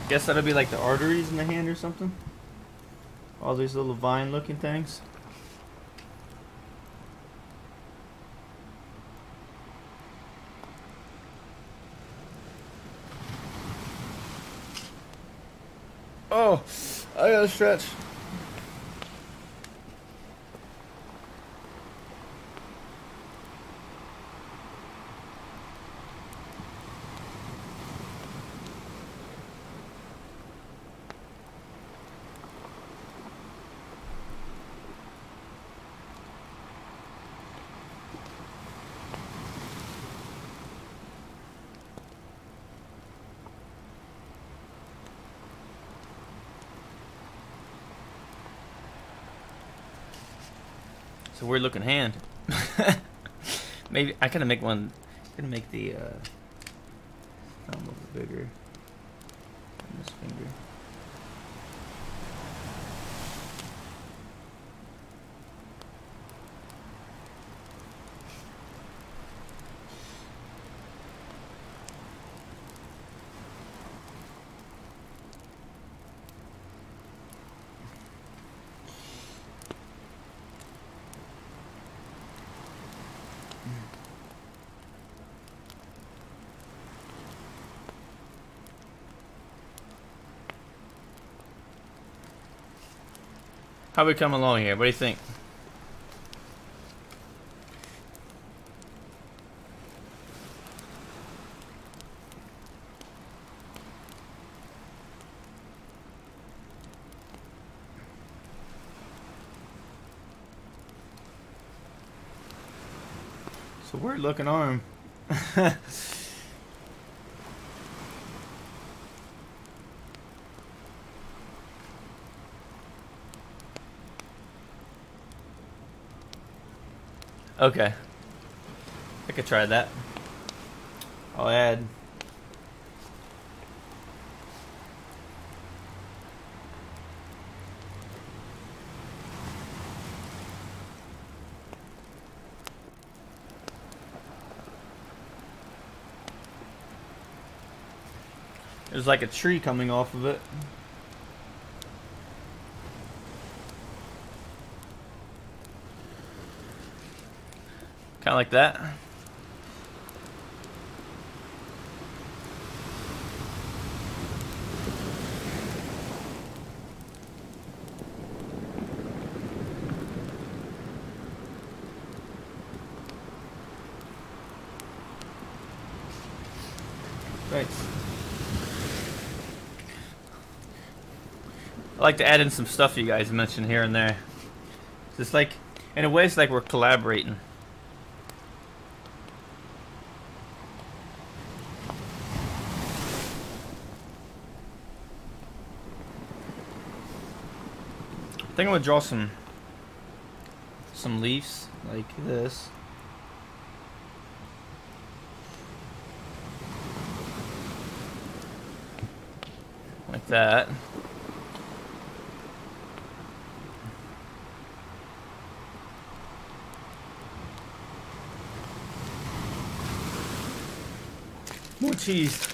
[SPEAKER 1] Guess that'll be like the arteries in the hand or something. All these little vine-looking things. Oh, I gotta stretch. It's a weird looking hand. Maybe I gotta make one. Gonna make the thumb a little bigger than this finger. How we come along here? What do you think? It's a weird looking arm. Okay. I could try that. I'll add. There's like a tree coming off of it. Kind of like that. Thanks. I like to add in some stuff you guys mentioned here and there. It's like, in a way, it's like we're collaborating. I think I'm gonna draw some leaves like this. Like that. More cheese.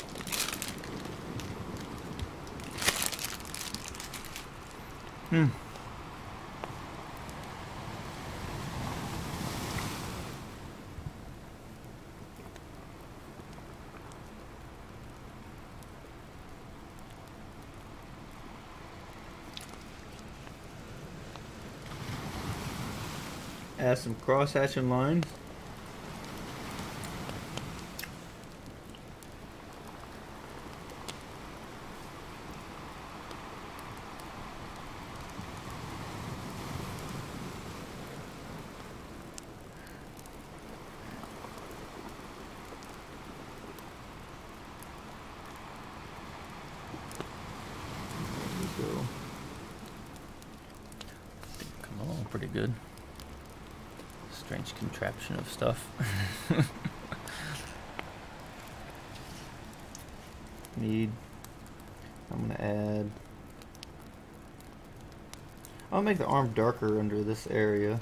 [SPEAKER 1] Add some cross-hatching lines. Come along pretty good. Strange contraption of stuff. I'm gonna add. I'll make the arm darker under this area.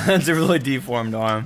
[SPEAKER 1] It's a really deformed arm.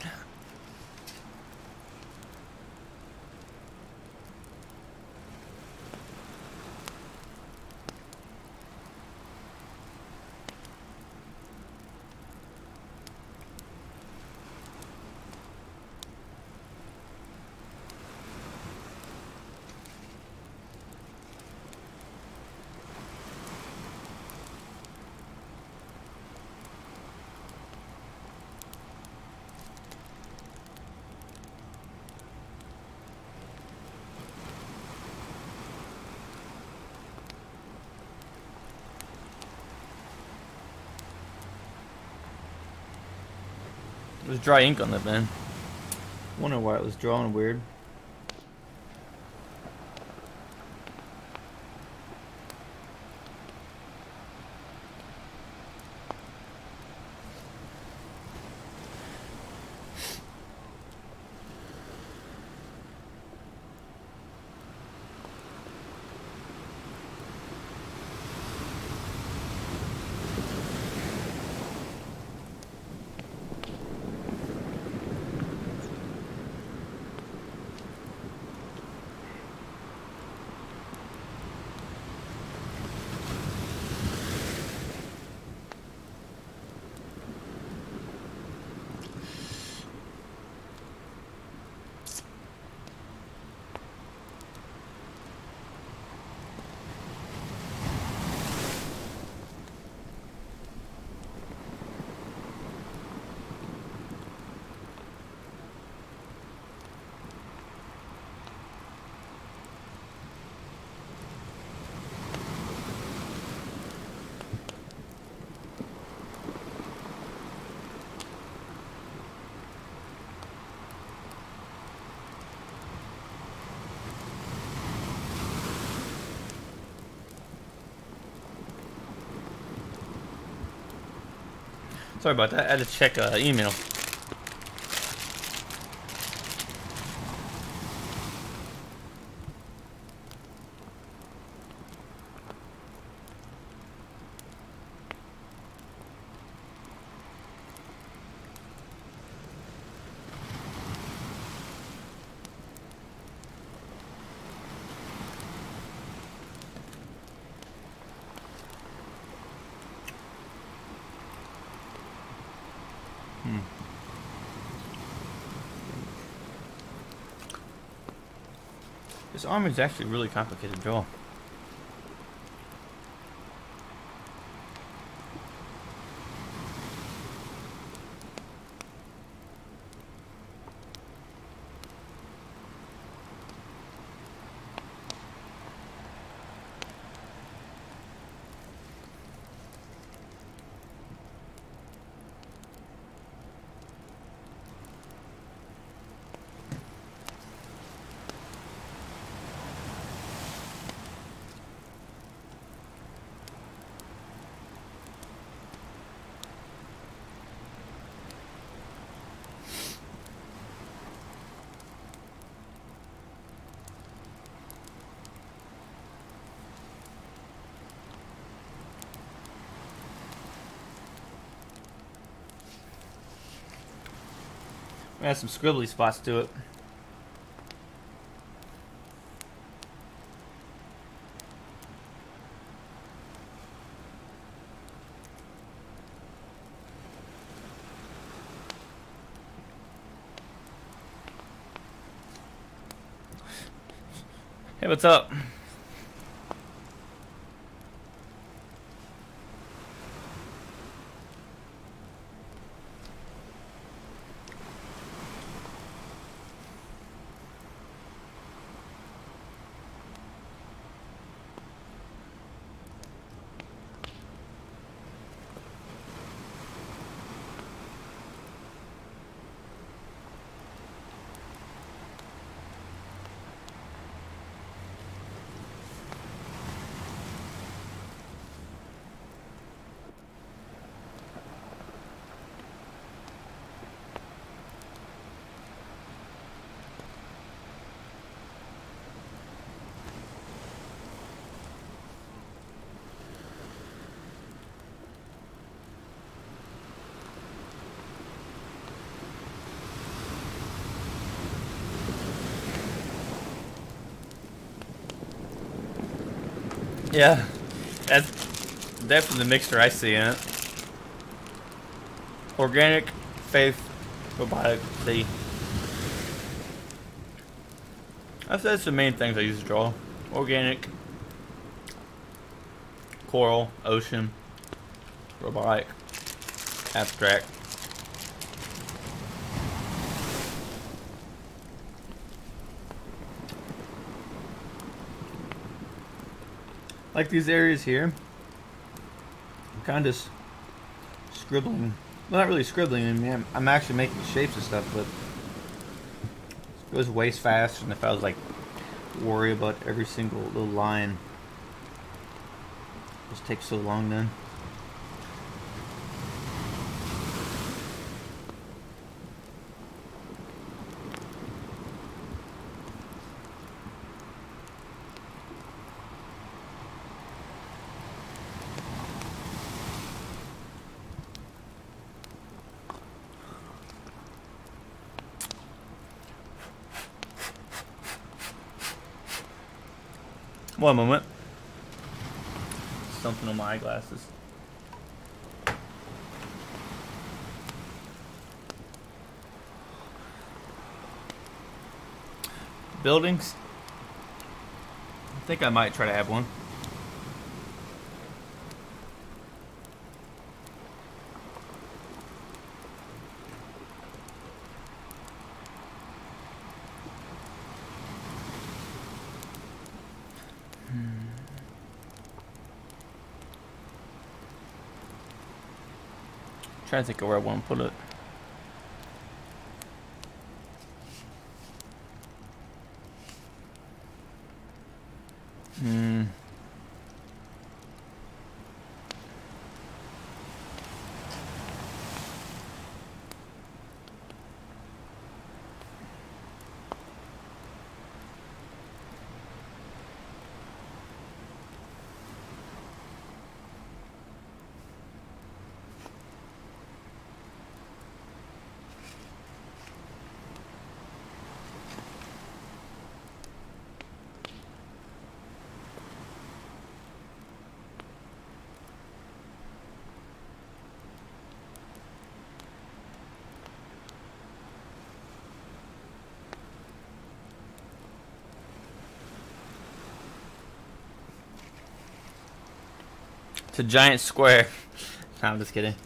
[SPEAKER 1] There's dry ink on that, man. Wonder why it was drawing weird. Sorry about that. I had to check email. This armor is actually really complicated to draw. It has some scribbly spots to it. Hey, what's up? Yeah, that's definitely the mixture I see in it. Organic, faith, robotic, see. That's the main things I use to draw. Organic, coral, ocean, robotic, abstract. Like these areas here, I'm kind of scribbling. Well, not really scribbling. I mean, I'm actually making shapes and stuff, but it goes waste fast. And if I was like worry about every single little line, it just takes so long then. One moment. Something on my eyeglasses. Buildings. I think I might try to have one. Trying to think of where I want to put it. It's a giant square. No, I'm just kidding.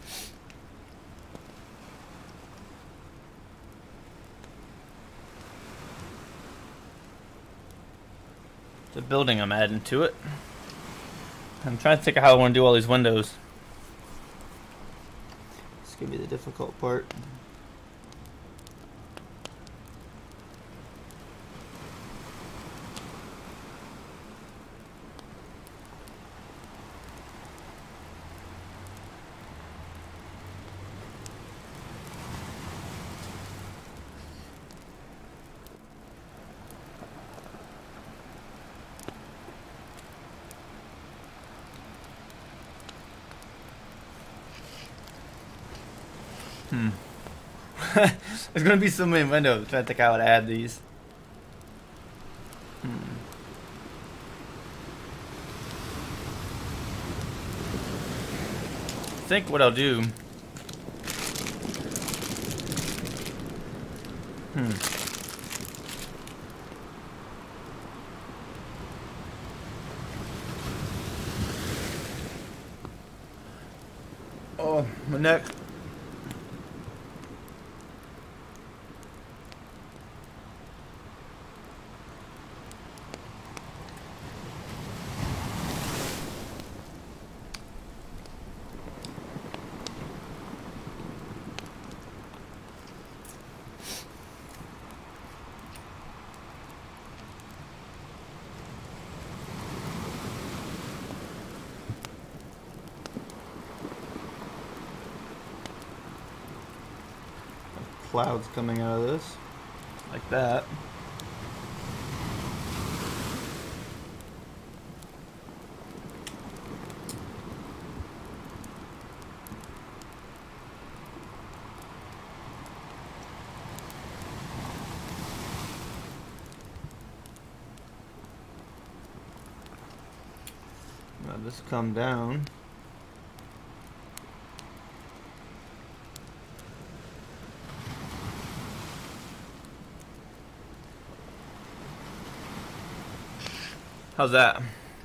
[SPEAKER 1] It's a building I'm adding to it. I'm trying to think of how I want to do all these windows. It's gonna be the difficult part. There's gonna be so many windows. I'm trying to think how I would add these. I think what I'll do. Oh, my neck. Clouds coming out of this, like that. Have this come down. How's that?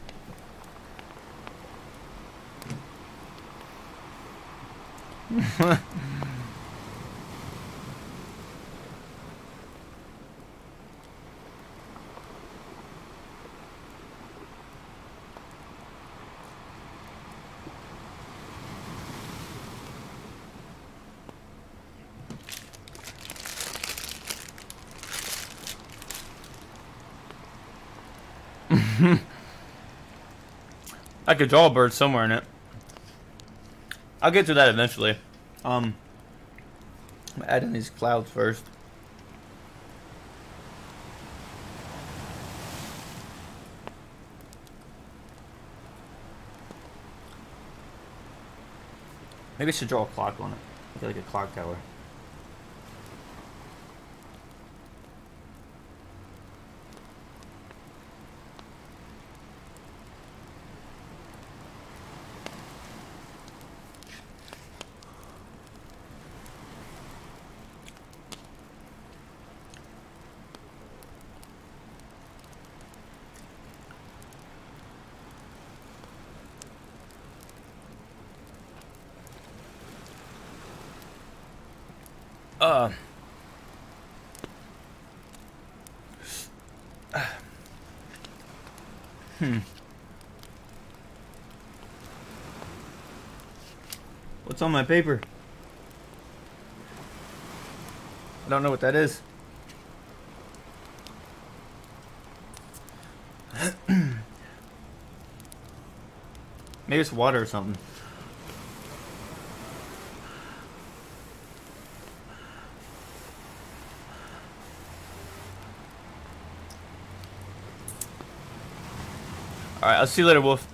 [SPEAKER 1] I could draw a bird somewhere in it. I'll get to that eventually. I'm adding these clouds first. Maybe I should draw a clock on it. Like a clock tower. What's on my paper? I don't know what that is. Maybe it's water or something. Alright, I'll see you later, Wolf.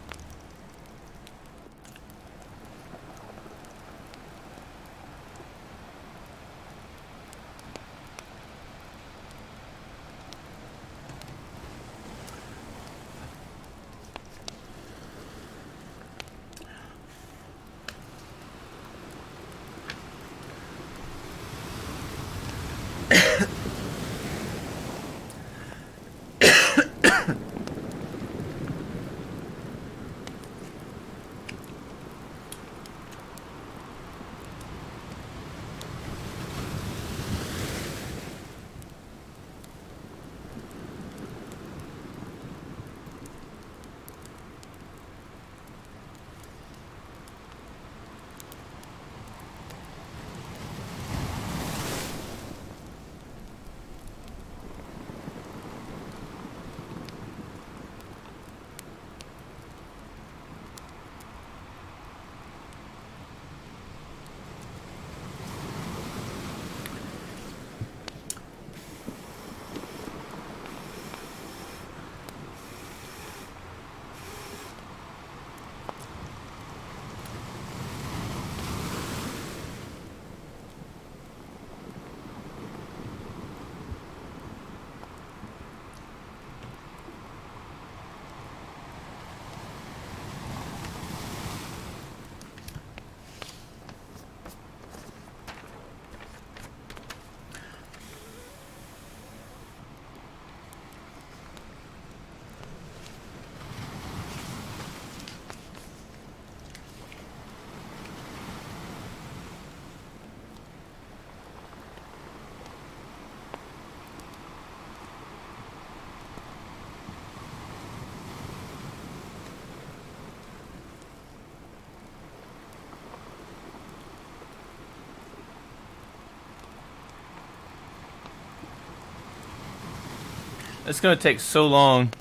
[SPEAKER 1] It's gonna take so long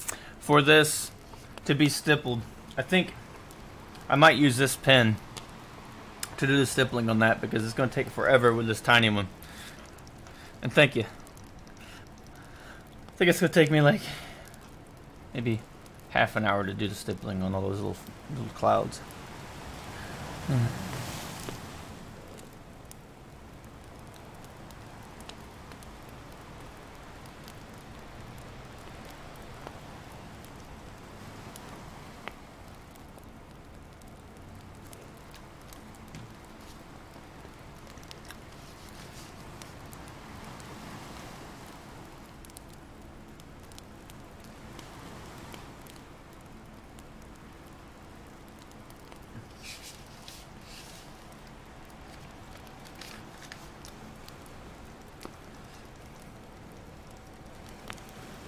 [SPEAKER 1] for this to be stippled. I think I might use this pen to do the stippling on that because it's gonna take forever with this tiny one. And thank you. I think it's gonna take me like maybe half an hour to do the stippling on all those little clouds.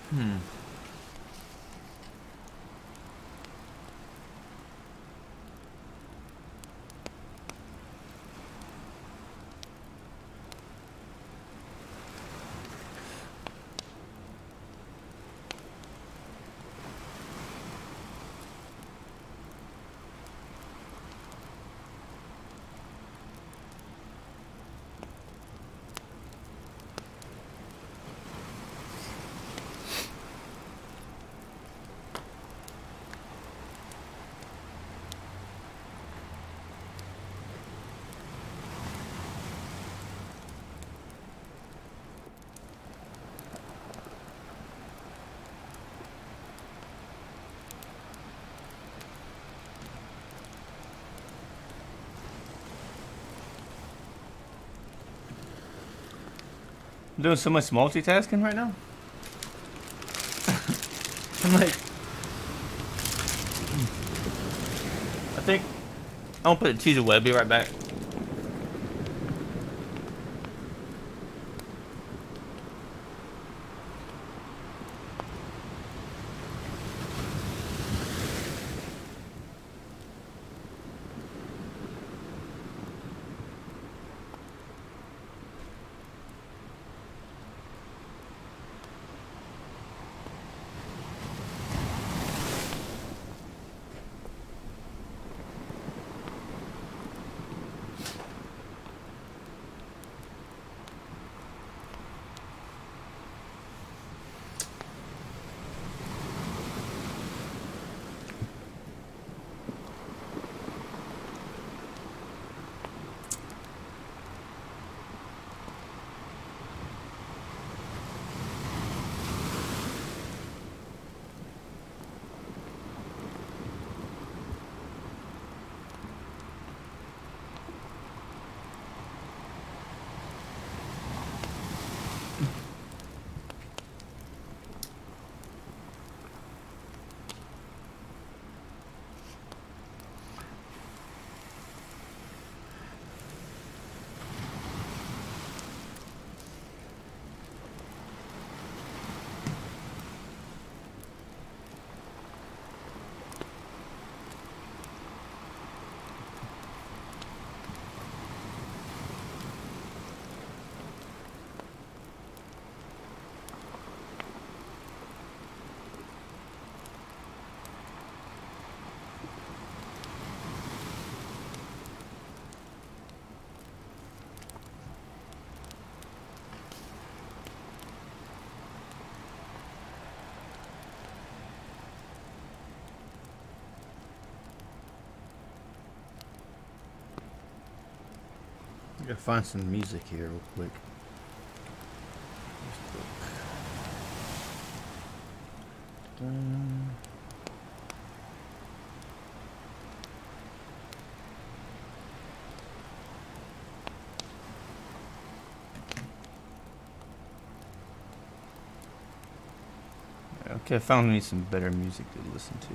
[SPEAKER 1] Hmm. I'm doing so much multitasking right now. I'm like, I think I'll put the cheese away. I'll be right back.
[SPEAKER 2] I gotta find some music here real quick.
[SPEAKER 1] Okay, I found me some better music to listen to.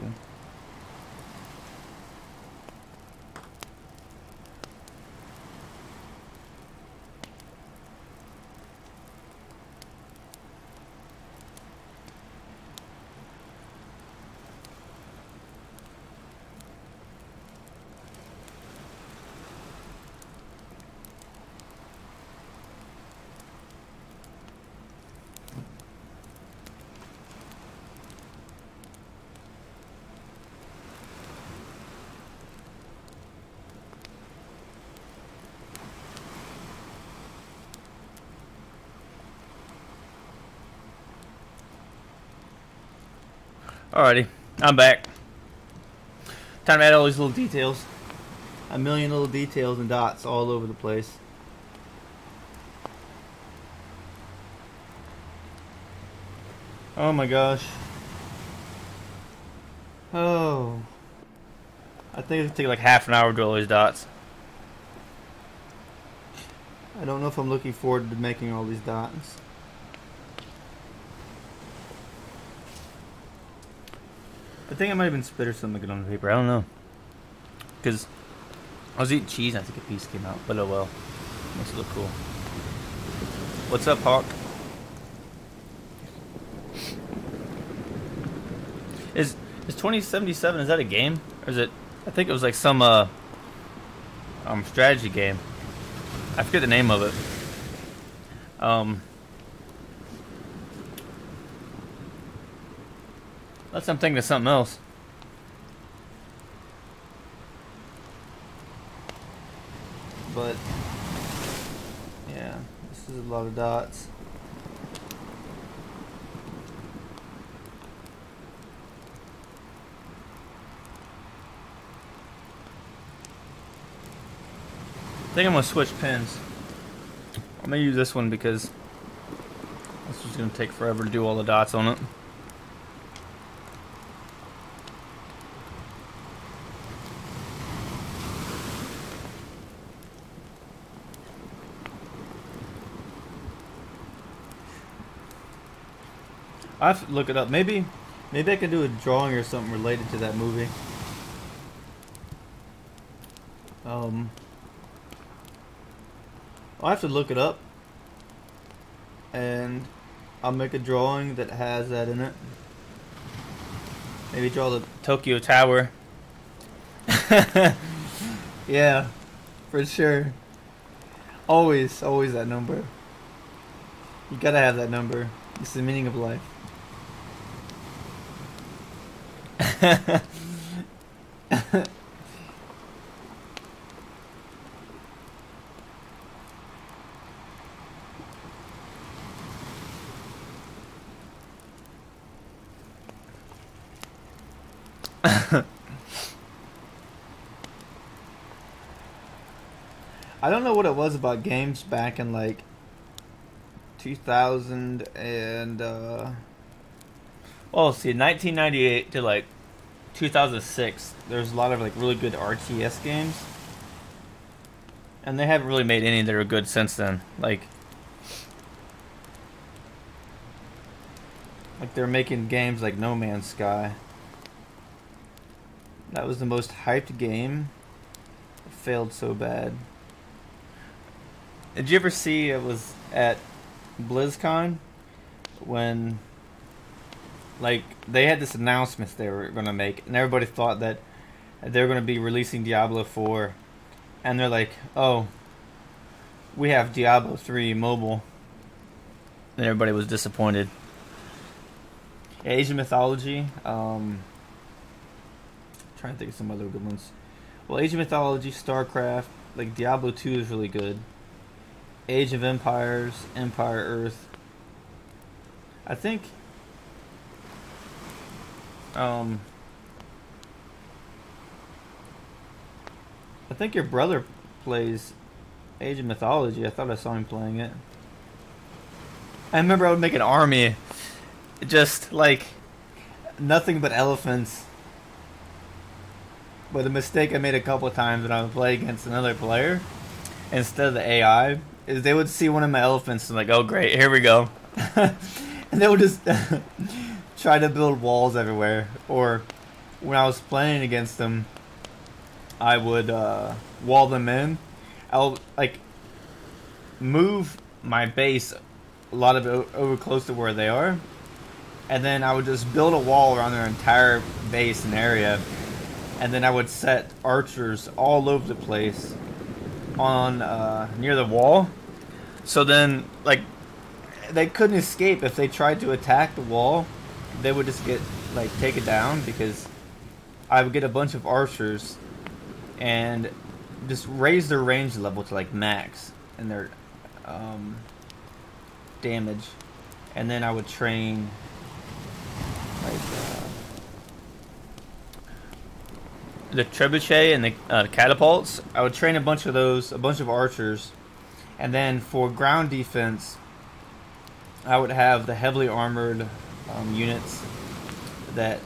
[SPEAKER 1] Alrighty, I'm back. Time to add all these little details. A million little details and dots all over the place. Oh my gosh. Oh. I think it'll take like half an hour to do all these dots. I don't know if I'm looking forward to making all these dots. I think I might have been spit or something on the paper. I don't know. Because I was eating cheese and I think a piece came out. But oh well. Makes it look cool. What's up, Hawk? Is 2077, is that a game? Or is it, I think it was like some strategy game. I forget the name of it. Unless I'm thinking of something else. But yeah, this is a lot of dots. I think I'm gonna switch pins. I'm gonna use this one because this is gonna take forever to do all the dots on it. I have to look it up. Maybe I can do a drawing or something related to that movie. I'll have to look it up, and I'll make a drawing that has that in it. Maybe draw the Tokyo Tower. Yeah, for sure. Always that number. You gotta have that number. It's the meaning of life. I don't know what it was about games back in like 2000 and well, see, 1998 to like 2006, there's a lot of like really good RTS games, and they haven't really made any that are good since then. Like they're making games like No Man's Sky. That was the most hyped game. It failed so bad. Did you ever see it was at BlizzCon when like they had this announcement they were going to make, and everybody thought that they were going to be releasing Diablo 4, and they're like, oh, we have Diablo 3 mobile, and everybody was disappointed. Age of Mythology, trying to think of some other good ones. Well, Age of Mythology, StarCraft, like Diablo 2 is really good. Age of Empires, Empire Earth. I think your brother plays Age of Mythology. I thought I saw him playing it. I remember I would make an army, just like nothing but elephants. But the mistake I made a couple of times when I would play against another player, instead of the AI, is they would see one of my elephants and like, oh great, here we go. And they would just try to build walls everywhere. Or when I was playing against them, I would wall them in. I'll like move my base a lot of it over close to where they are, and then I would just build a wall around their entire base and area, and then I would set archers all over the place on near the wall, so then like they couldn't escape. If they tried to attack the wall, they would just get like taken down, because I would get a bunch of archers and just raise their range level to like max and their damage, and then I would train like the trebuchet and the catapults. I would train a bunch of those, a bunch of archers, and then for ground defense, I would have the heavily armored units that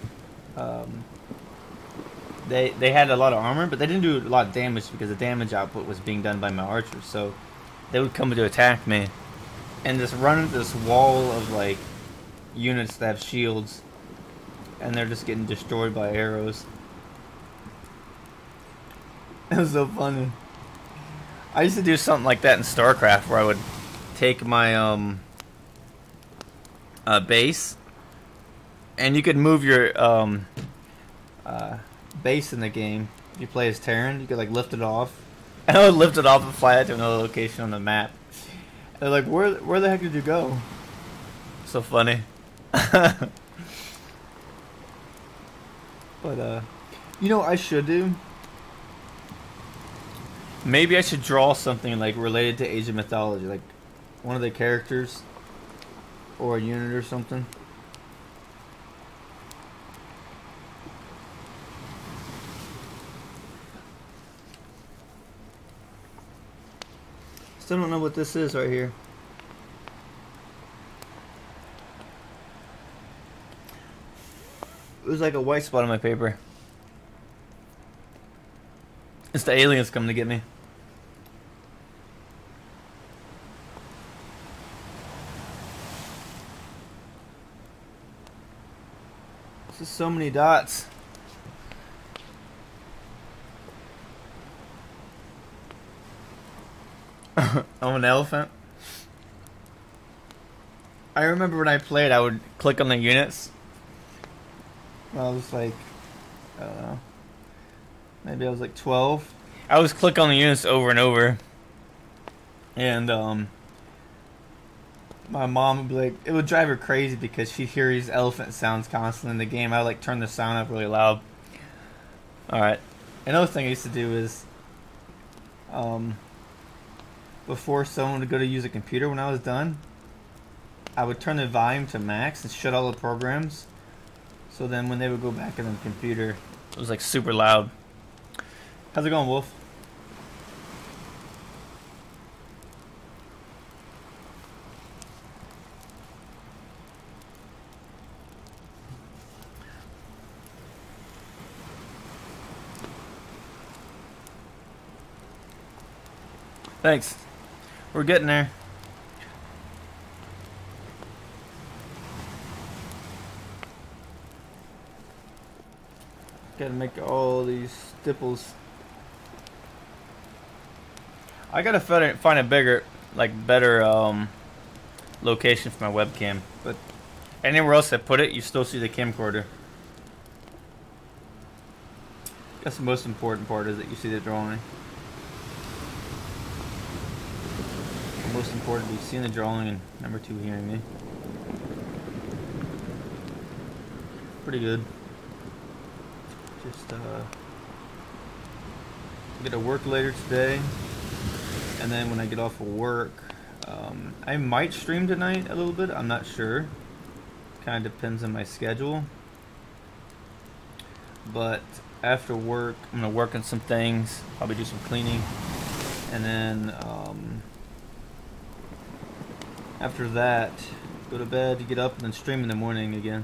[SPEAKER 1] they had a lot of armor, but they didn't do a lot of damage because the damage output was being done by my archers. So they would come to attack me and just run into this wall of like units that have shields, and they're just getting destroyed by arrows. It was so funny. I used to do something like that in StarCraft, where I would take my base and you could move your uh, base in the game. If you play as Terran, you could like lift it off. And I would lift it off and fly it to another location on the map. And they're like, where the heck did you go? So funny. But you know what I should do? Maybe I should draw something like related to Asian mythology, like one of the characters or a unit or something. Still don't know what this is right here. It was like a white spot on my paper. It's the aliens coming to get me. This is so many dots. I'm an elephant. I remember when I played, I would click on the units. I was like, I don't know. Maybe I was like 12. I was click on the units over and over. And my mom would be like, it would drive her crazy because she'd hear these elephant sounds constantly in the game. I would like turn the sound up really loud. Alright. Another thing I used to do is before someone would go to use a computer, when I was done, I would turn the volume to max and shut all the programs. So then when they would go back in the computer, it was like super loud. How's it going, Wolf? Thanks. We're getting there. Gotta make all these stipples. I gotta find a bigger, like better location for my webcam. But anywhere else I put it, you still see the camcorder. That's the most important part, is that you see the drawing. The most important is seeing the drawing, and number 2, hearing me. Pretty good. Just I'm gonna work later today, and then when I get off of work, I might stream tonight a little bit. I'm not sure. Kind of depends on my schedule. But after work, I'm gonna work on some things. Probably do some cleaning, and then after that, go to bed, get up, and then stream in the morning again.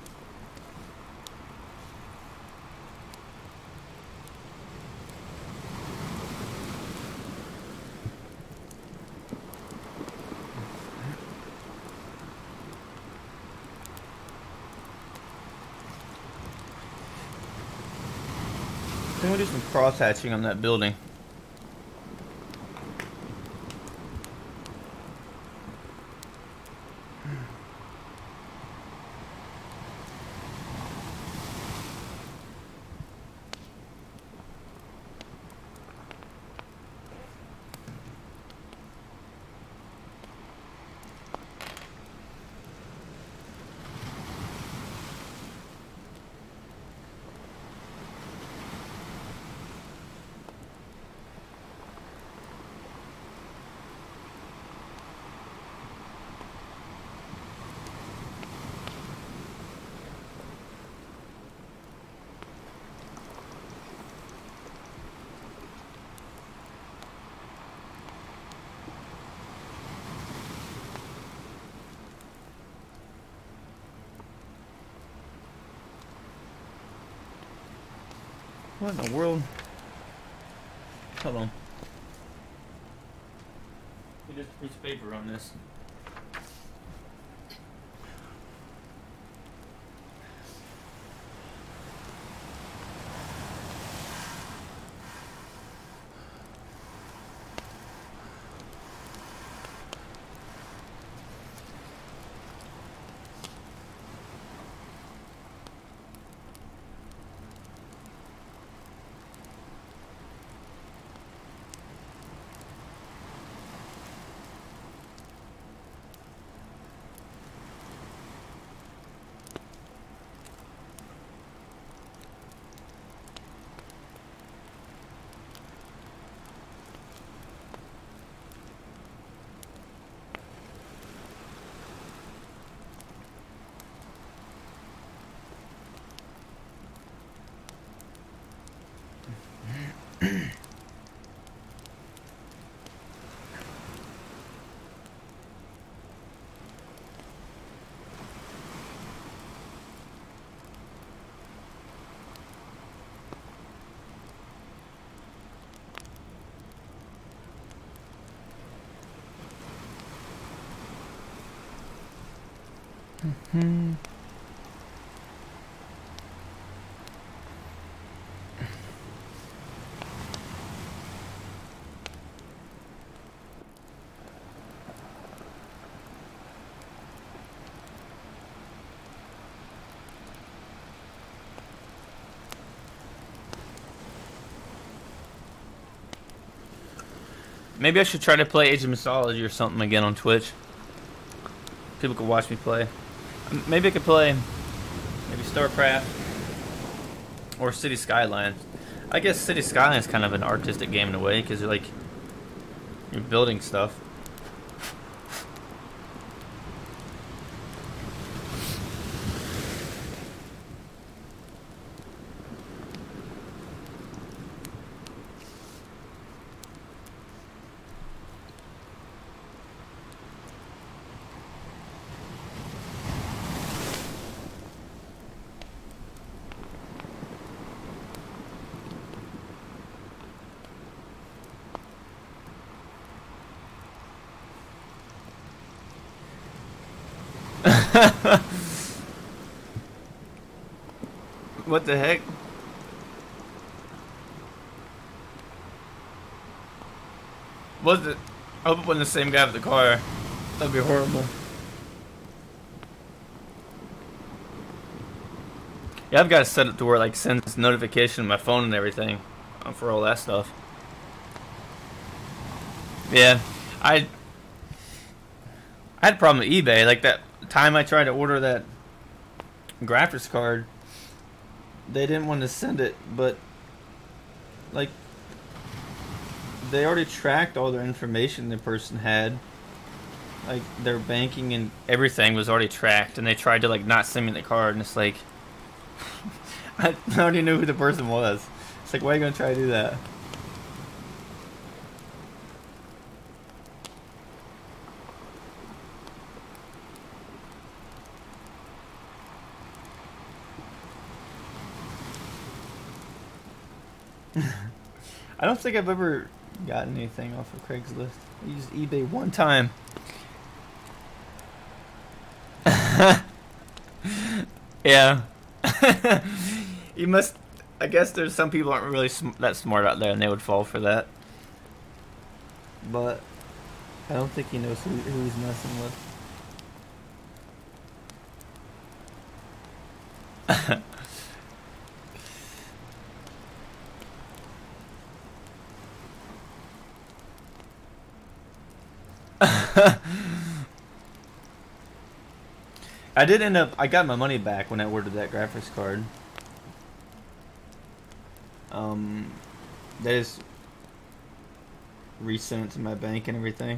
[SPEAKER 1] I'm gonna do some cross hatching on that building. What in the world? Hold on. Just a piece of paper on this. Hmm. Maybe I should try to play Age of Mythology or something again on Twitch. People could watch me play. Maybe I could play maybe StarCraft or City Skylines. I guess City Skylines is kind of an artistic game in a way because you're building stuff. What the heck? Was it? I hope it wasn't the same guy with the car. That'd be horrible. Yeah, I've got it set up to where like sends notification to my phone and everything for all that stuff. Yeah, I had a problem with eBay. Like that time I tried to order that graphics card, they didn't want to send it, but like they already tracked all their information the person had. Like their banking and everything was already tracked, and they tried to like not send me the card, and it's like I already knew who the person was. It's like, why are you gonna try to do that? I don't think I've ever gotten anything off of Craigslist. I used eBay one time. Yeah. You must. I guess there's some people aren't really that smart out there, and they would fall for that. But I don't think he knows who he's messing with. I did end up. I got my money back when I ordered that graphics card. They just resent it to my bank and everything.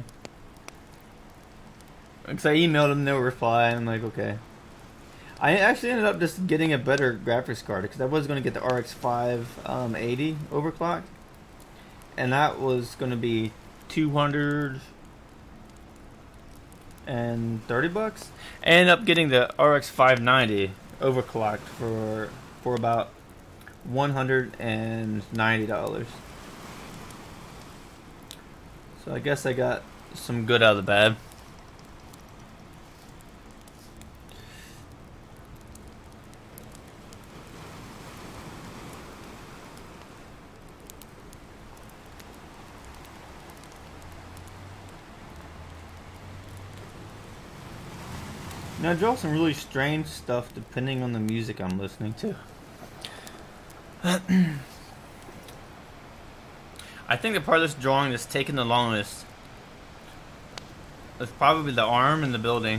[SPEAKER 1] Because I emailed them, no reply, and I'm like, okay. I actually ended up just getting a better graphics card because I was going to get the RX 580 overclock, and that was going to be $230. I ended up getting the RX 590 overclocked for about $190. So I guess I got some good out of the bad. Now I draw some really strange stuff depending on the music I'm listening to. I think the part of this drawing that's taking the longest is probably the arm in the building.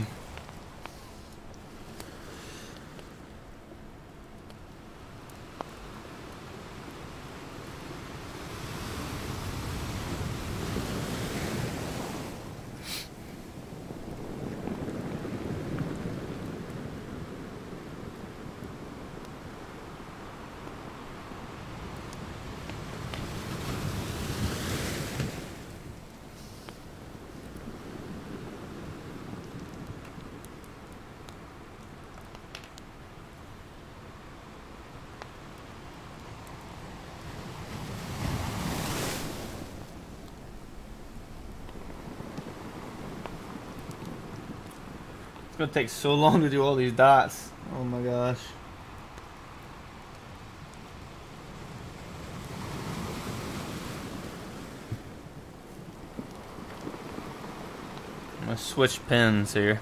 [SPEAKER 1] It's gonna take so long to do all these dots. Oh my gosh. I'm gonna switch pins here.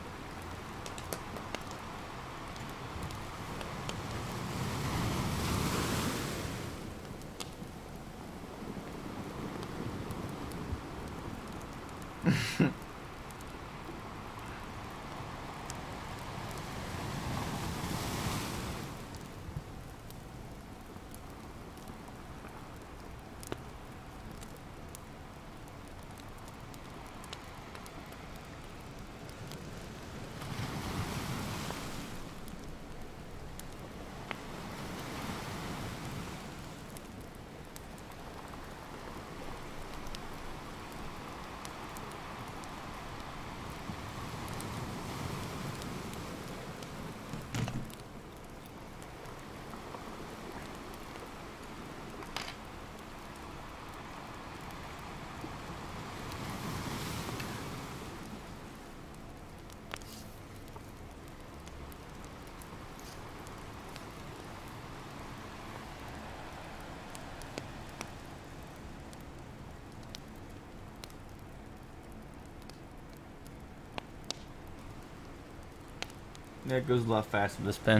[SPEAKER 1] Yeah, it goes a lot faster with this pen.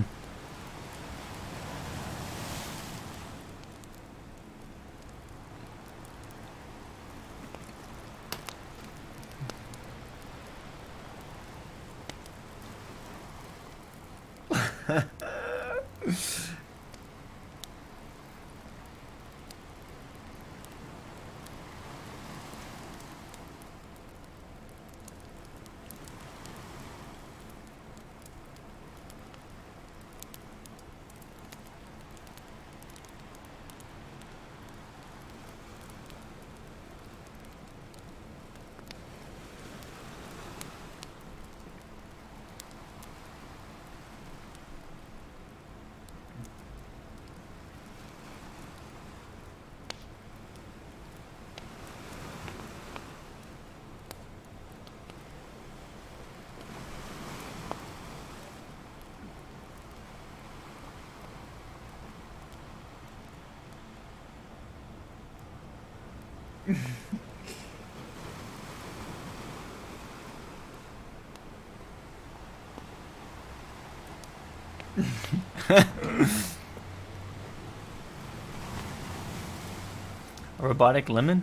[SPEAKER 1] A robotic lemon?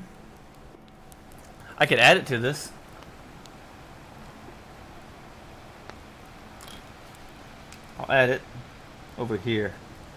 [SPEAKER 1] I could add it to this. I'll add it over here.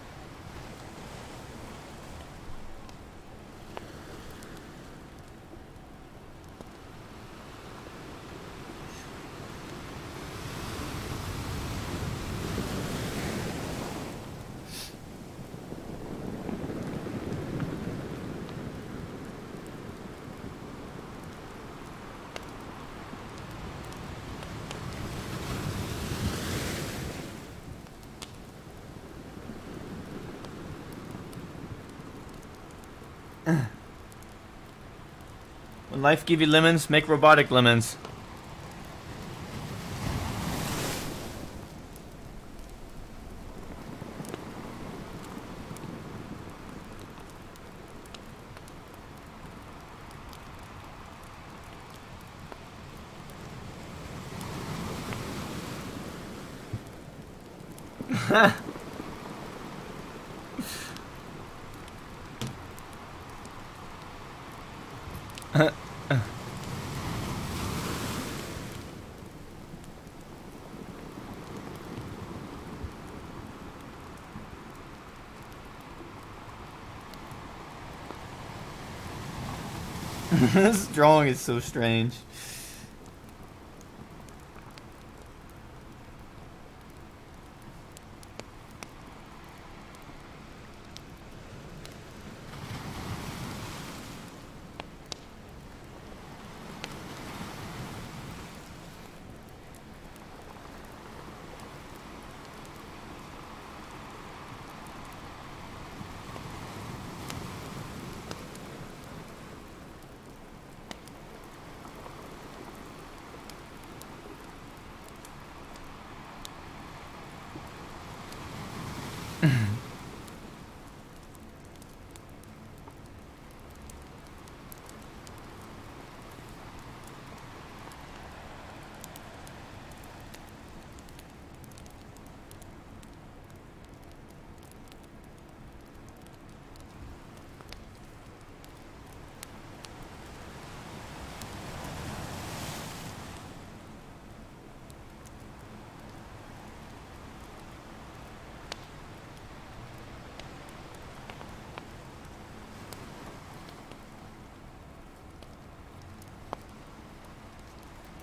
[SPEAKER 1] When life give you lemons, make robotic lemons. This drawing is so strange.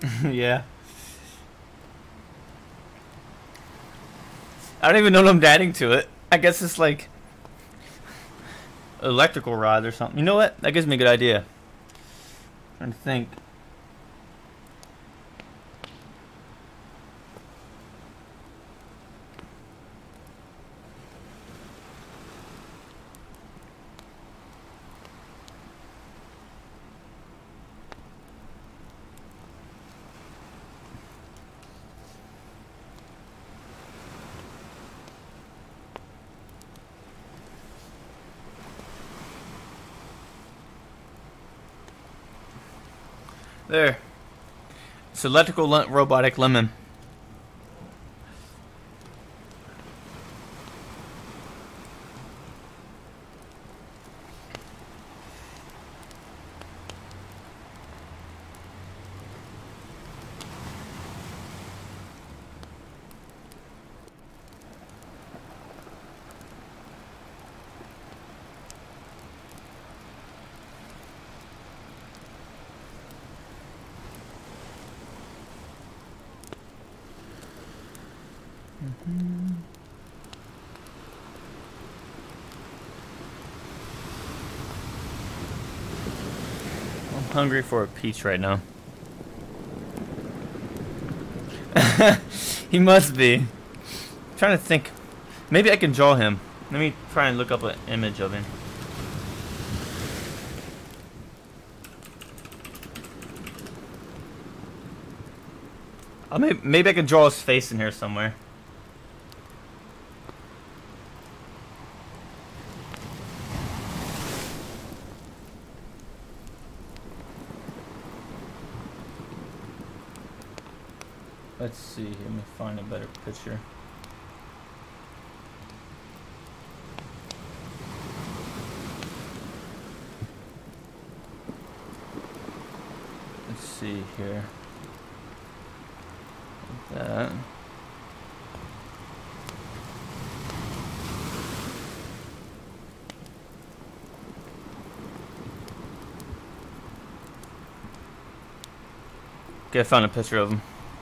[SPEAKER 1] Yeah. I don't even know what I'm adding to it. I guess it's like electrical rod or something. You know what? That gives me a good idea. I'm trying to think. There. It's electrical robotic lemon. I'm hungry for a peach right now. He must be. I'm trying to think. Maybe I can draw him. Let me try and look up an image of him. Maybe I can draw his face in here somewhere. Let's see. Let me find a better picture. Let's see here. Like that. Okay, I found a picture of him.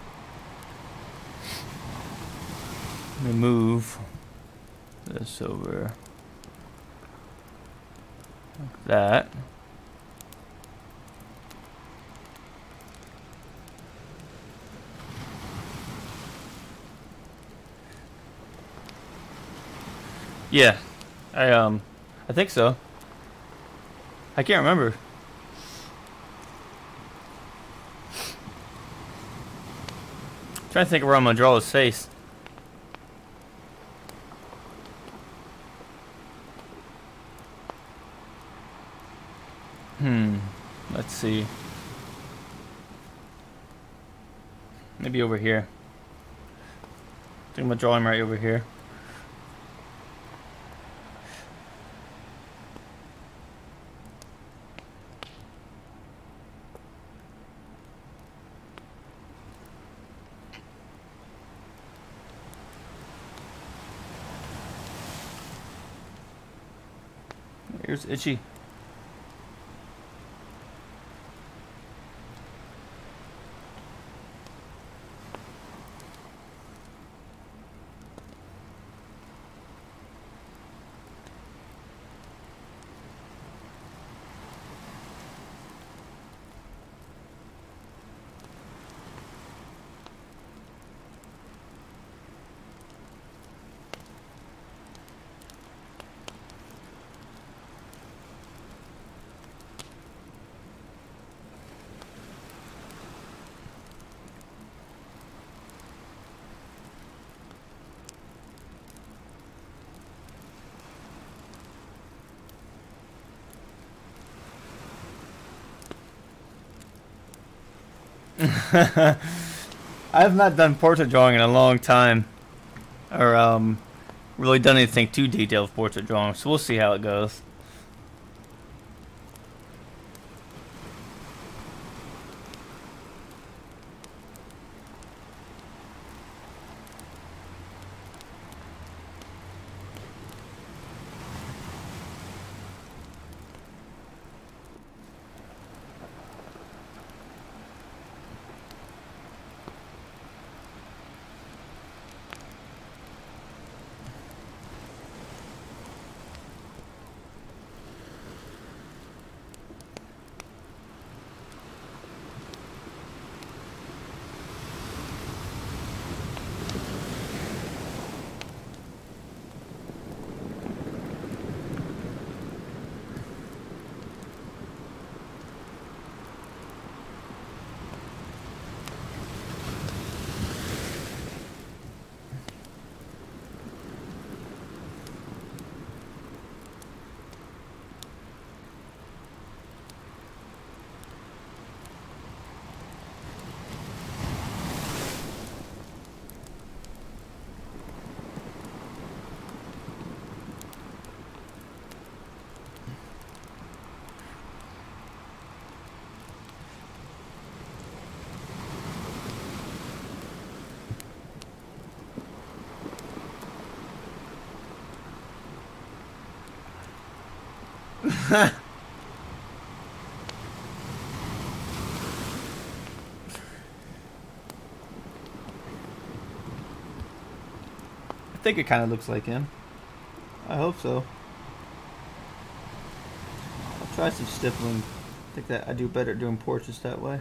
[SPEAKER 1] Let me move this over like that. Yeah, I think so. I can't remember. Trying to think of where I'm gonna draw his face. Let's see. Maybe over here. I think I'm gonna draw him right over here. Here's Itchy. I have not done portrait drawing in a long time, or really done anything too detailed with portrait drawing, so we'll see how it goes. I think it kind of looks like him. I hope so. I'll try some stippling. I think that I do better at doing portraits that way.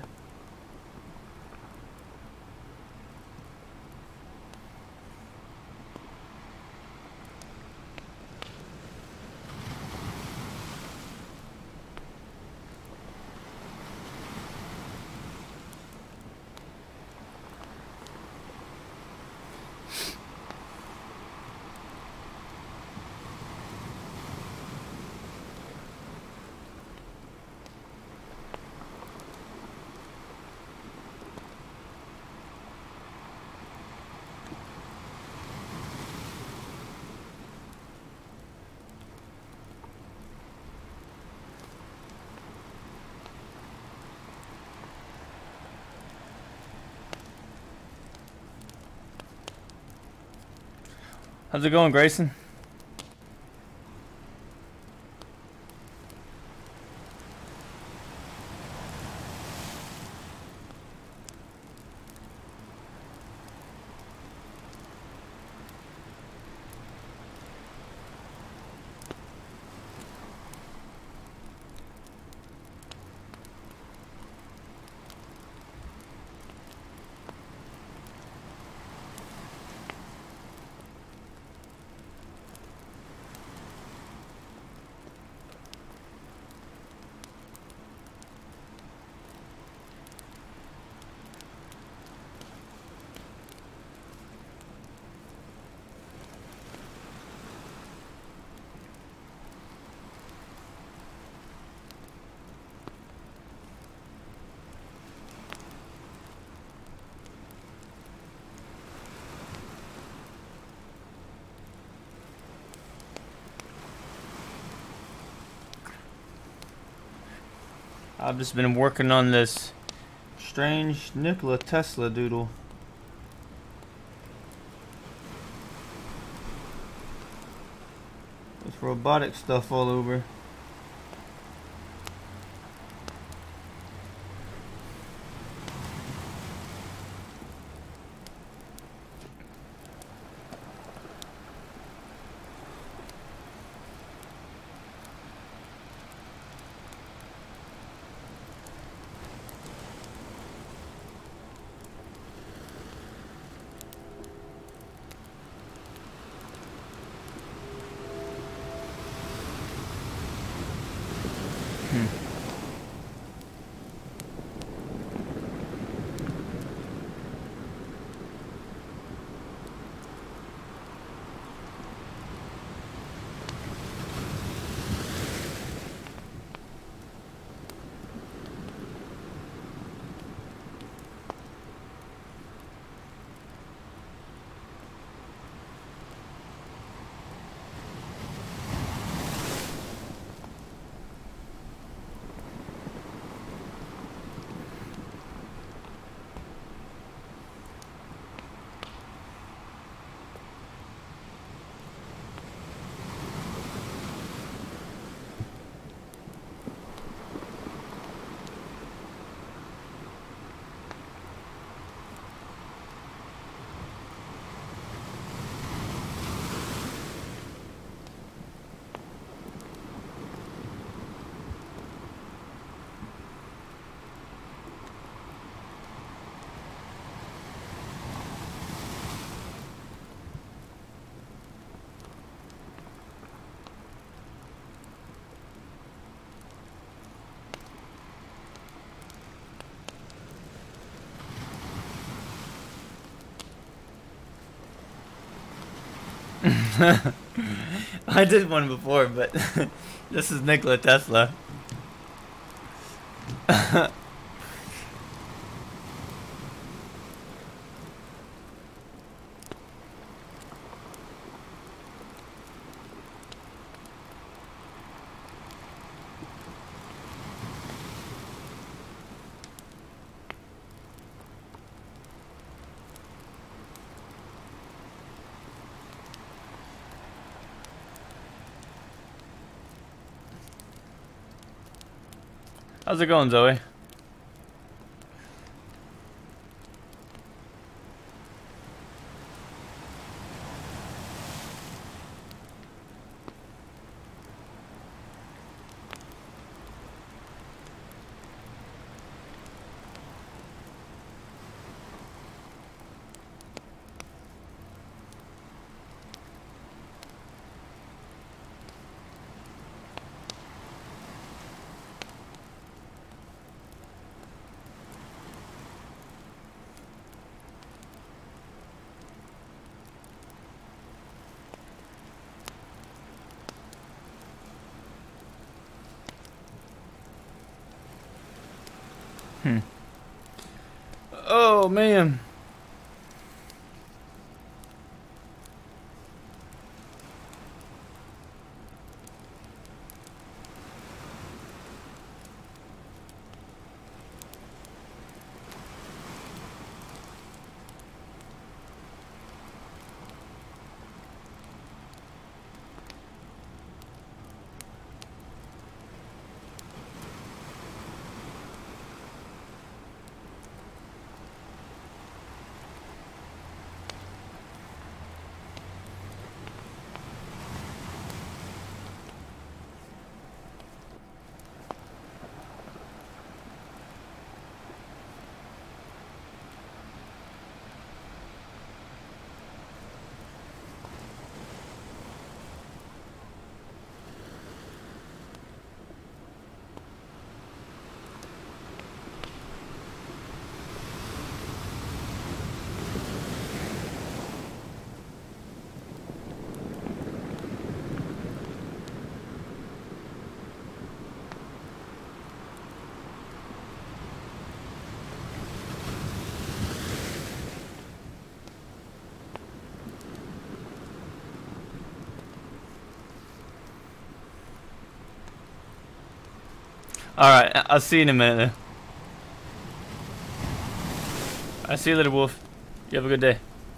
[SPEAKER 1] How's it going, Grayson? I've just been working on this strange Nikola Tesla doodle. With robotic stuff all over. I did one before, but this is Nikola Tesla. How's it going, Zoe? Oh man. Alright, I'll see you in a minute then. I'll see you later, Wolf. You have a good day.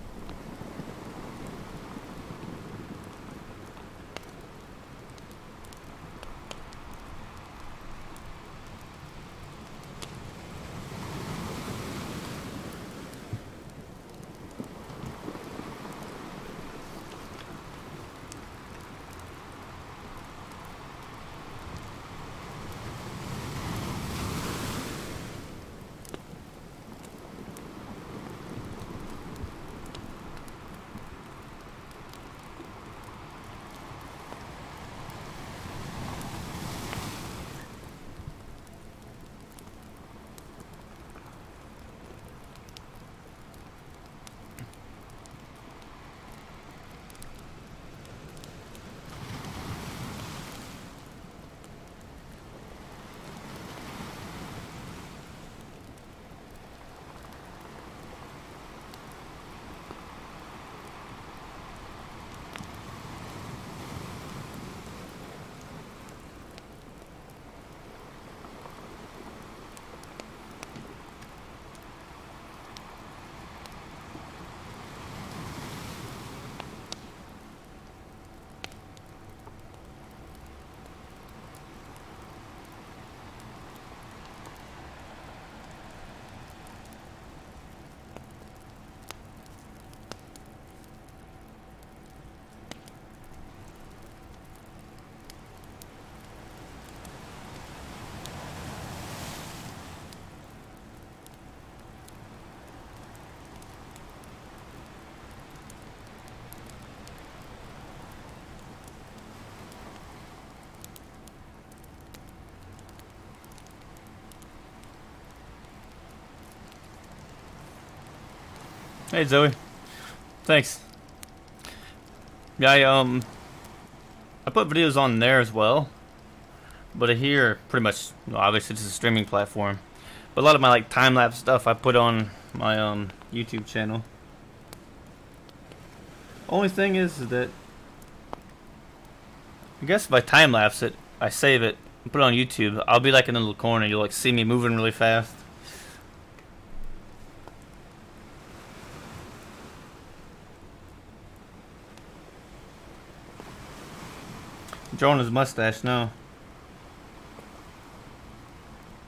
[SPEAKER 1] Hey Zoe. Thanks. Yeah, I put videos on there as well. But here, pretty much, obviously it's a streaming platform. But a lot of my like time-lapse stuff I put on my YouTube channel. Only thing is that I guess if I time-lapse it, I save it, and put it on YouTube, I'll be like in a little corner, you'll like see me moving really fast. Drawing his mustache now.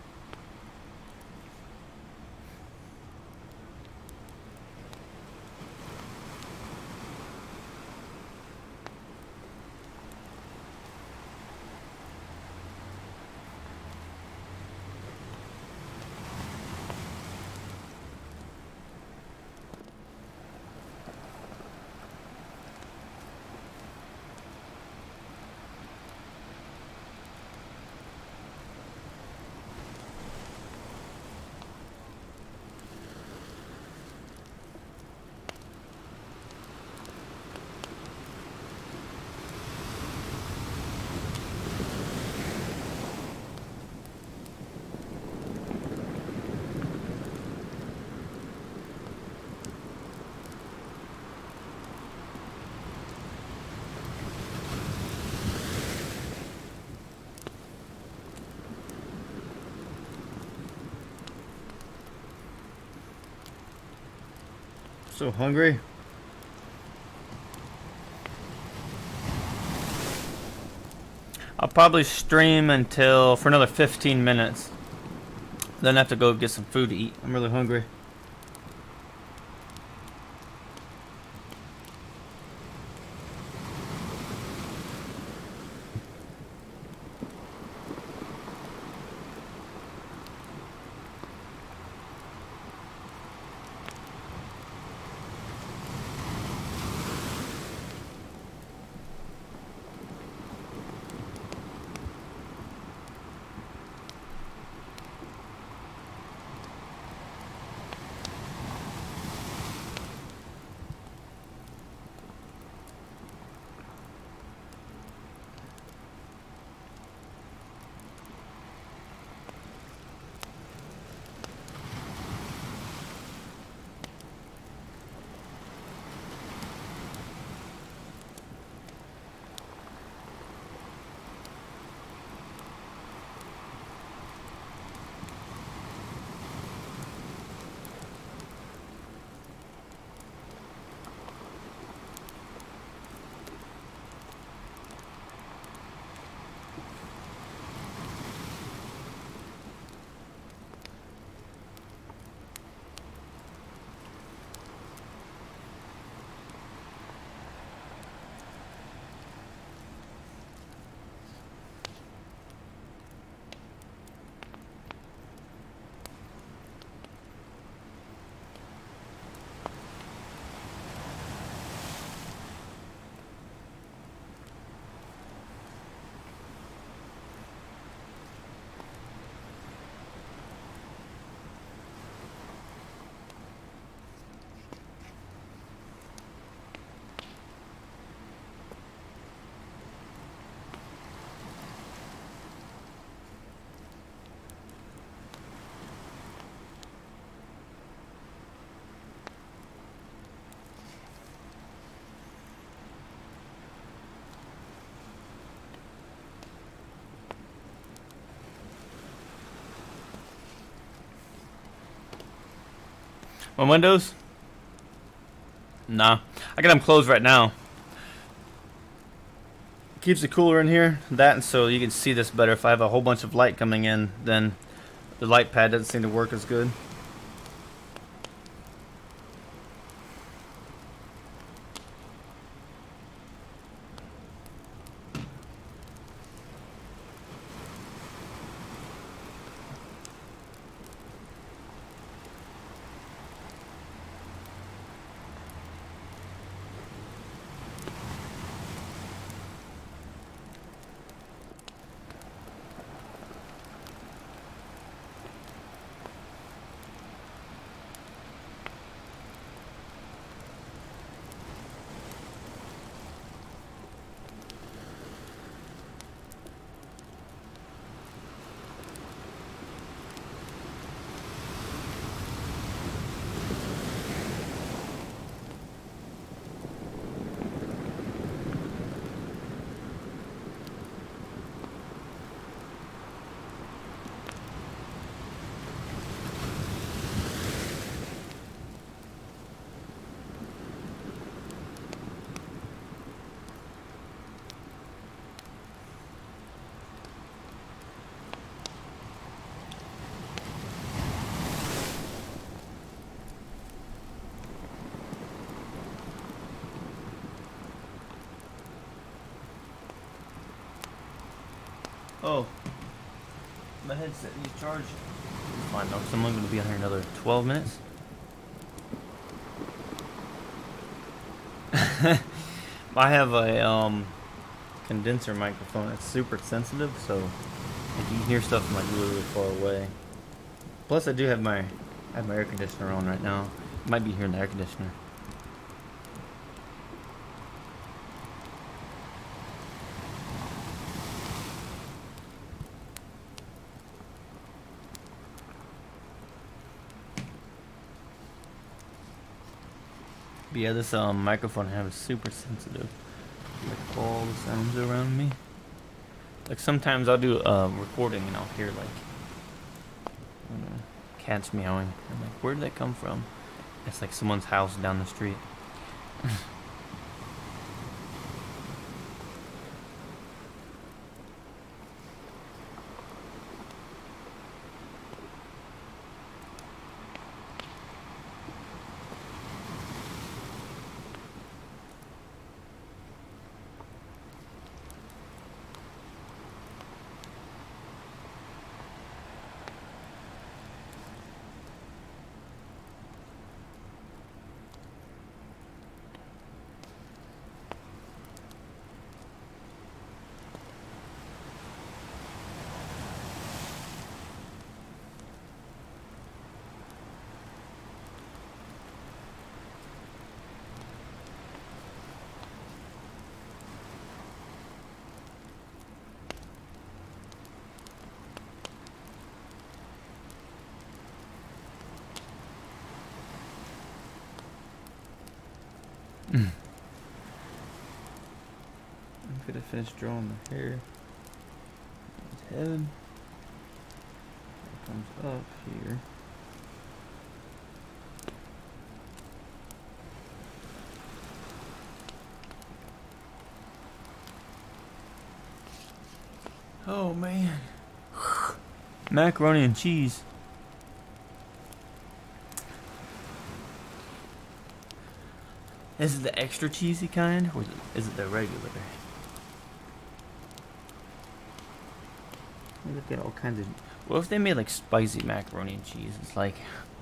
[SPEAKER 1] So hungry. I'll probably stream until for another 15 minutes. Then I have to go get some food to eat. I'm really hungry. My windows? Nah. I got them closed right now. Keeps it cooler in here. That, and so you can see this better. If I have a whole bunch of light coming in, then the light pad doesn't seem to work as good. Oh, my headset needs charge. It's fine though, 'cause I'm only going to be on here another 12 minutes. I have a condenser microphone. It's super sensitive, so if you hear stuff from like really far away. Plus, I do have my air conditioner on right now. You might be hearing the air conditioner. But yeah, this microphone I have is super sensitive. Like all the sounds around me. Like sometimes I'll do recording and I'll hear like, I don't know, cats meowing. I'm like, where did that come from? It's like someone's house down the street. I'm gonna finish drawing the hair. His head. It comes up here. Oh man. Macaroni and cheese. Is it the extra cheesy kind, or is it the regular? Look at all kinds of. What if they made like spicy macaroni and cheese? It's like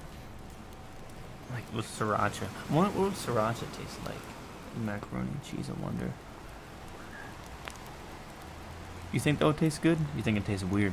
[SPEAKER 1] with sriracha. What would sriracha taste like? Macaroni and cheese, I wonder. You think that would taste good? You think it tastes weird?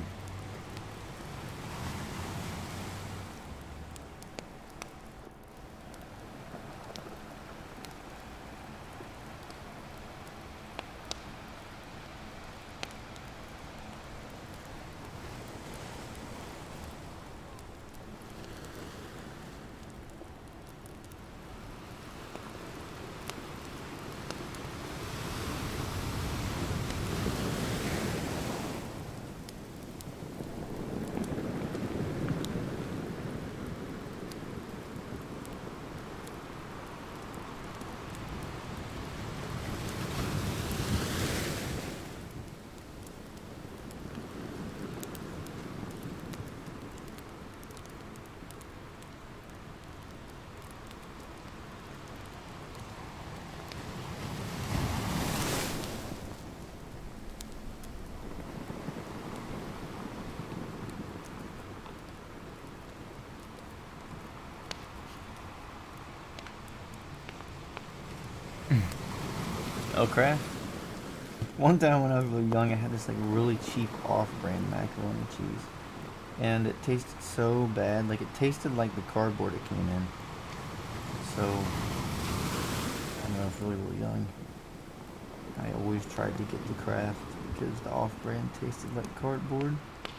[SPEAKER 1] Oh, crap. One time when I was really young, I had this like really cheap off-brand macaroni and cheese. And it tasted so bad. Like, it tasted like the cardboard it came in. So, I don't know, I was really, really young. I always tried to get the Kraft because the off-brand tasted like cardboard.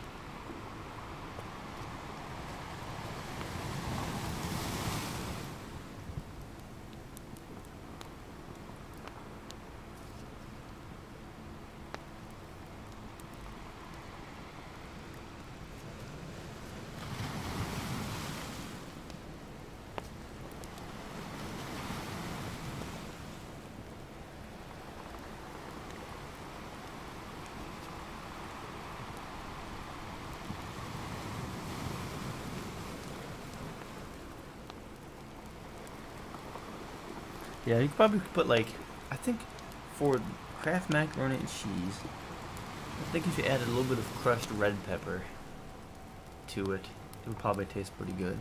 [SPEAKER 1] Yeah, you could probably put like, I think for Kraft macaroni and cheese, I think if you added a little bit of crushed red pepper to it, it would probably taste pretty good.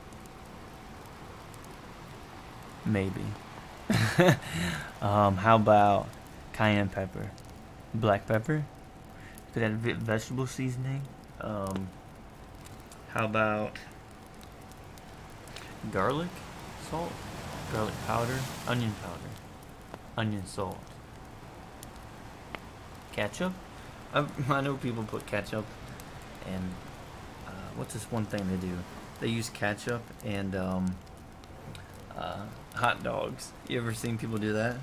[SPEAKER 1] Maybe. How about cayenne pepper? Black pepper? Could add vegetable seasoning. How about garlic salt? Garlic powder, onion, salt, ketchup. I know people put ketchup, and what's this one thing they do? They use ketchup and hot dogs. You ever seen people do that?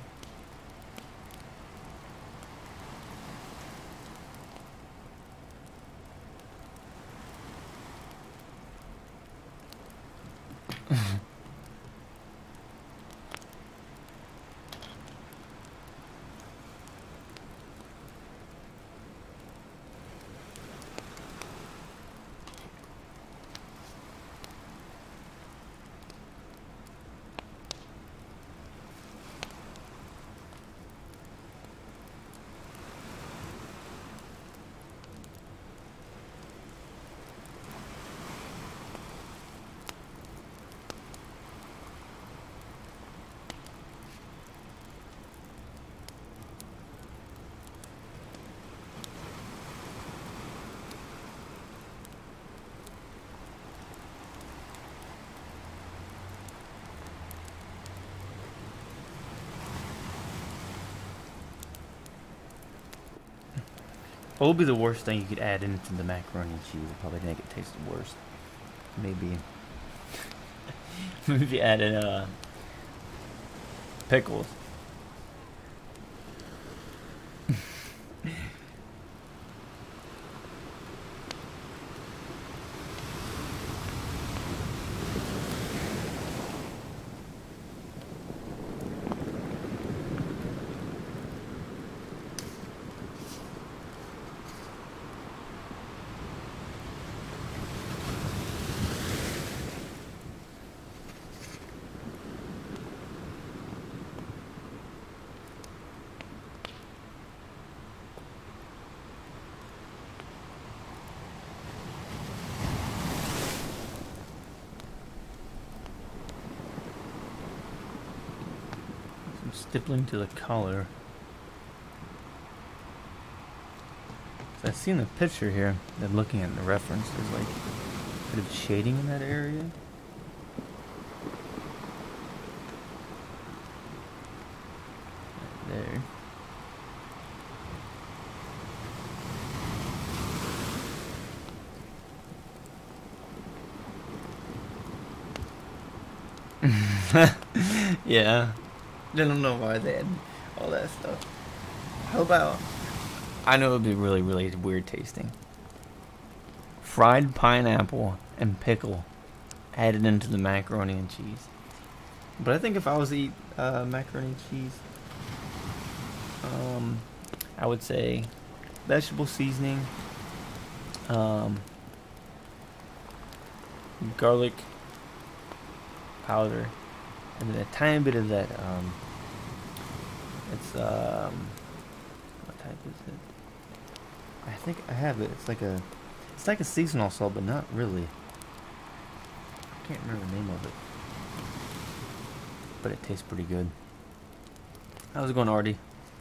[SPEAKER 1] What would be the worst thing you could add into the macaroni and cheese? It'd probably make it taste the worst. Maybe. Maybe add in pickles. Stippling to the color. So I've seen the picture here. Then looking at the reference, there's like a bit of shading in that area. There. Yeah. I don't know why they had all that stuff. How about... I know it would be really, really weird tasting. Fried pineapple and pickle added into the macaroni and cheese. But I think if I was to eat macaroni and cheese, I would say vegetable seasoning, garlic powder, and then a tiny bit of that, it's, what type is it? I think I have it. It's like a seasonal salt, but not really. I can't remember the name of it. But it tastes pretty good. How's it going, Artie?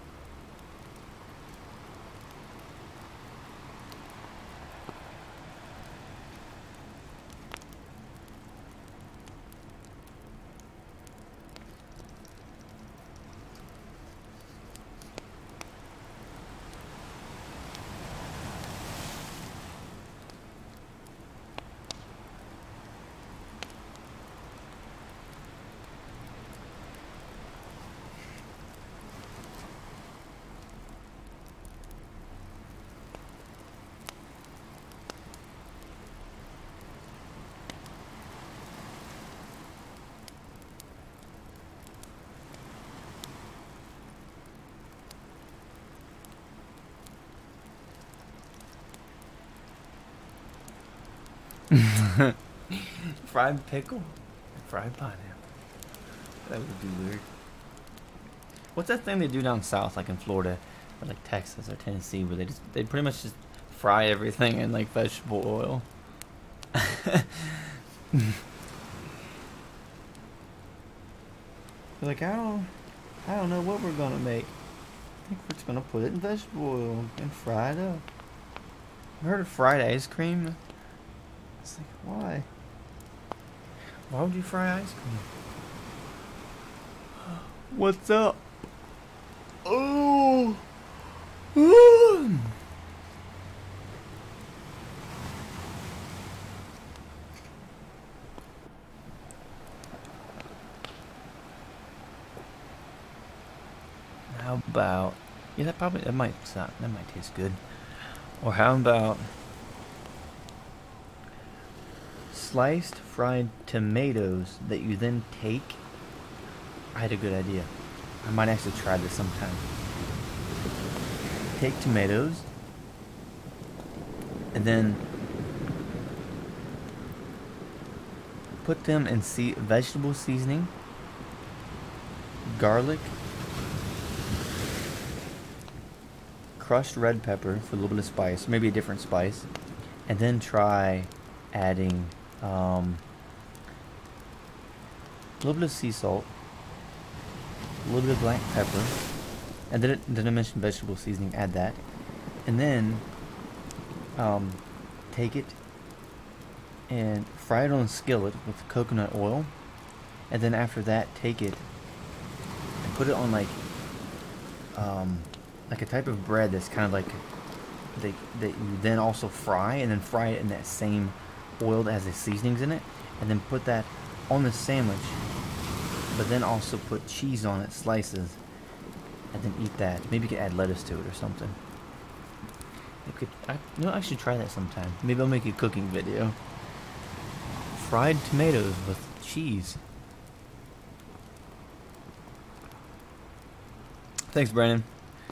[SPEAKER 1] Fried pickle, fried pineapple. That would be weird. What's that thing they do down south, like in Florida, or like Texas or Tennessee, where they pretty much just fry everything in like vegetable oil? Like I don't know what we're gonna make. I think we're just gonna put it in vegetable oil and fry it up. I heard of fried ice cream. It's like, why? Why would you fry ice cream? What's up? Oh! Ooh. How about... Yeah, that might taste good. Or how about... sliced fried tomatoes that you then take. I had a good idea. I might actually try this sometime. Take tomatoes and then put them in vegetable seasoning, garlic, crushed red pepper for a little bit of spice, maybe a different spice, and then try adding a little bit of sea salt, a little bit of black pepper, and then I mentioned vegetable seasoning, add that, and then take it and fry it on a skillet with coconut oil, and then after that take it and put it on like a type of bread that's kind of like
[SPEAKER 3] that you then also fry, and then fry it in that same oil that has the seasonings in it, and then put that on the sandwich, but then also put cheese on it, slices, and then eat that. Maybe you could add lettuce to it or something. I should try that sometime. Maybe I'll make a cooking video. Fried tomatoes with cheese. Thanks, Brandon.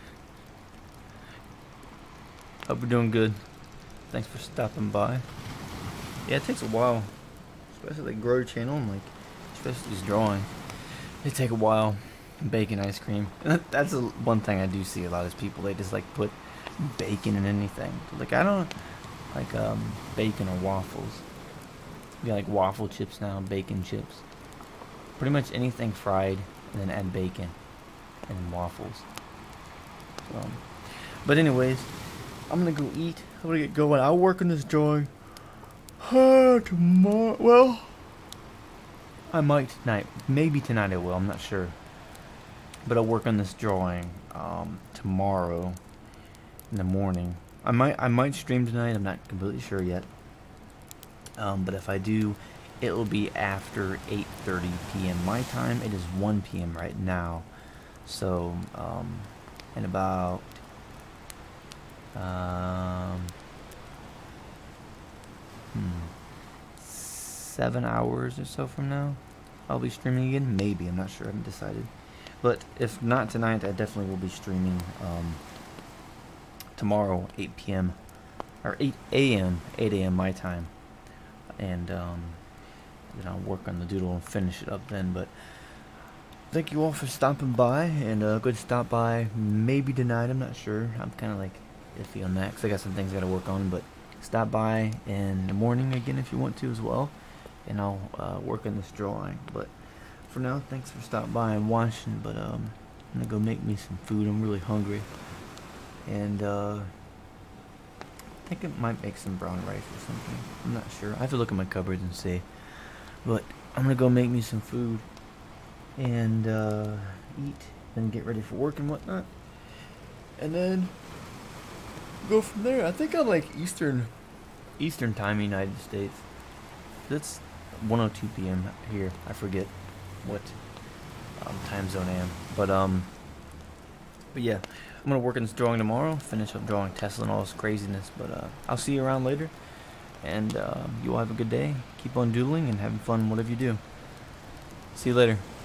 [SPEAKER 3] Hope we're doing good. Thanks for stopping by. Yeah, it takes a while, especially like grow your channel and like, especially just drawing. It take a while. Bacon ice cream. That's one thing I do see a lot is people, they just like put bacon in anything. Like I don't like bacon or waffles. You got like waffle chips now, bacon chips. Pretty much anything fried and then add bacon and waffles. But anyways, I'm gonna go eat. I'm gonna get going. I'll work on this drawing tomorrow. Well, I might tonight. Maybe tonight I will. I'm not sure. But I'll work on this drawing tomorrow in the morning. I might stream tonight. I'm not completely sure yet. But if I do, it will be after 8:30 p.m. my time. It is 1 p.m. right now. So in about 7 hours or so from now, I'll be streaming again. Maybe, I'm not sure. I haven't decided. But if not tonight, I definitely will be streaming tomorrow, 8 p.m. or 8 a.m. my time, and then I'll work on the doodle and finish it up then. But thank you all for stopping by, and go to stop by maybe tonight. I'm not sure. I'm kind of like iffy on that because I got some things I got to work on. But stop by in the morning again if you want to as well, and I'll work on this drawing. But for now, thanks for stopping by and watching. But I'm gonna go make me some food. I'm really hungry, and I think I might make some brown rice or something. I'm not sure. I have to look at my cupboards and see. But I'm gonna go make me some food and eat, then get ready for work and whatnot, and then go from there. I think I'm like Eastern time, United States. That's 1:02 p.m. here. I forget what time zone I am, but yeah, I'm gonna work on this drawing tomorrow. Finish up drawing Tesla and all this craziness. But I'll see you around later, and you all have a good day. Keep on doodling and having fun, whatever you do. See you later.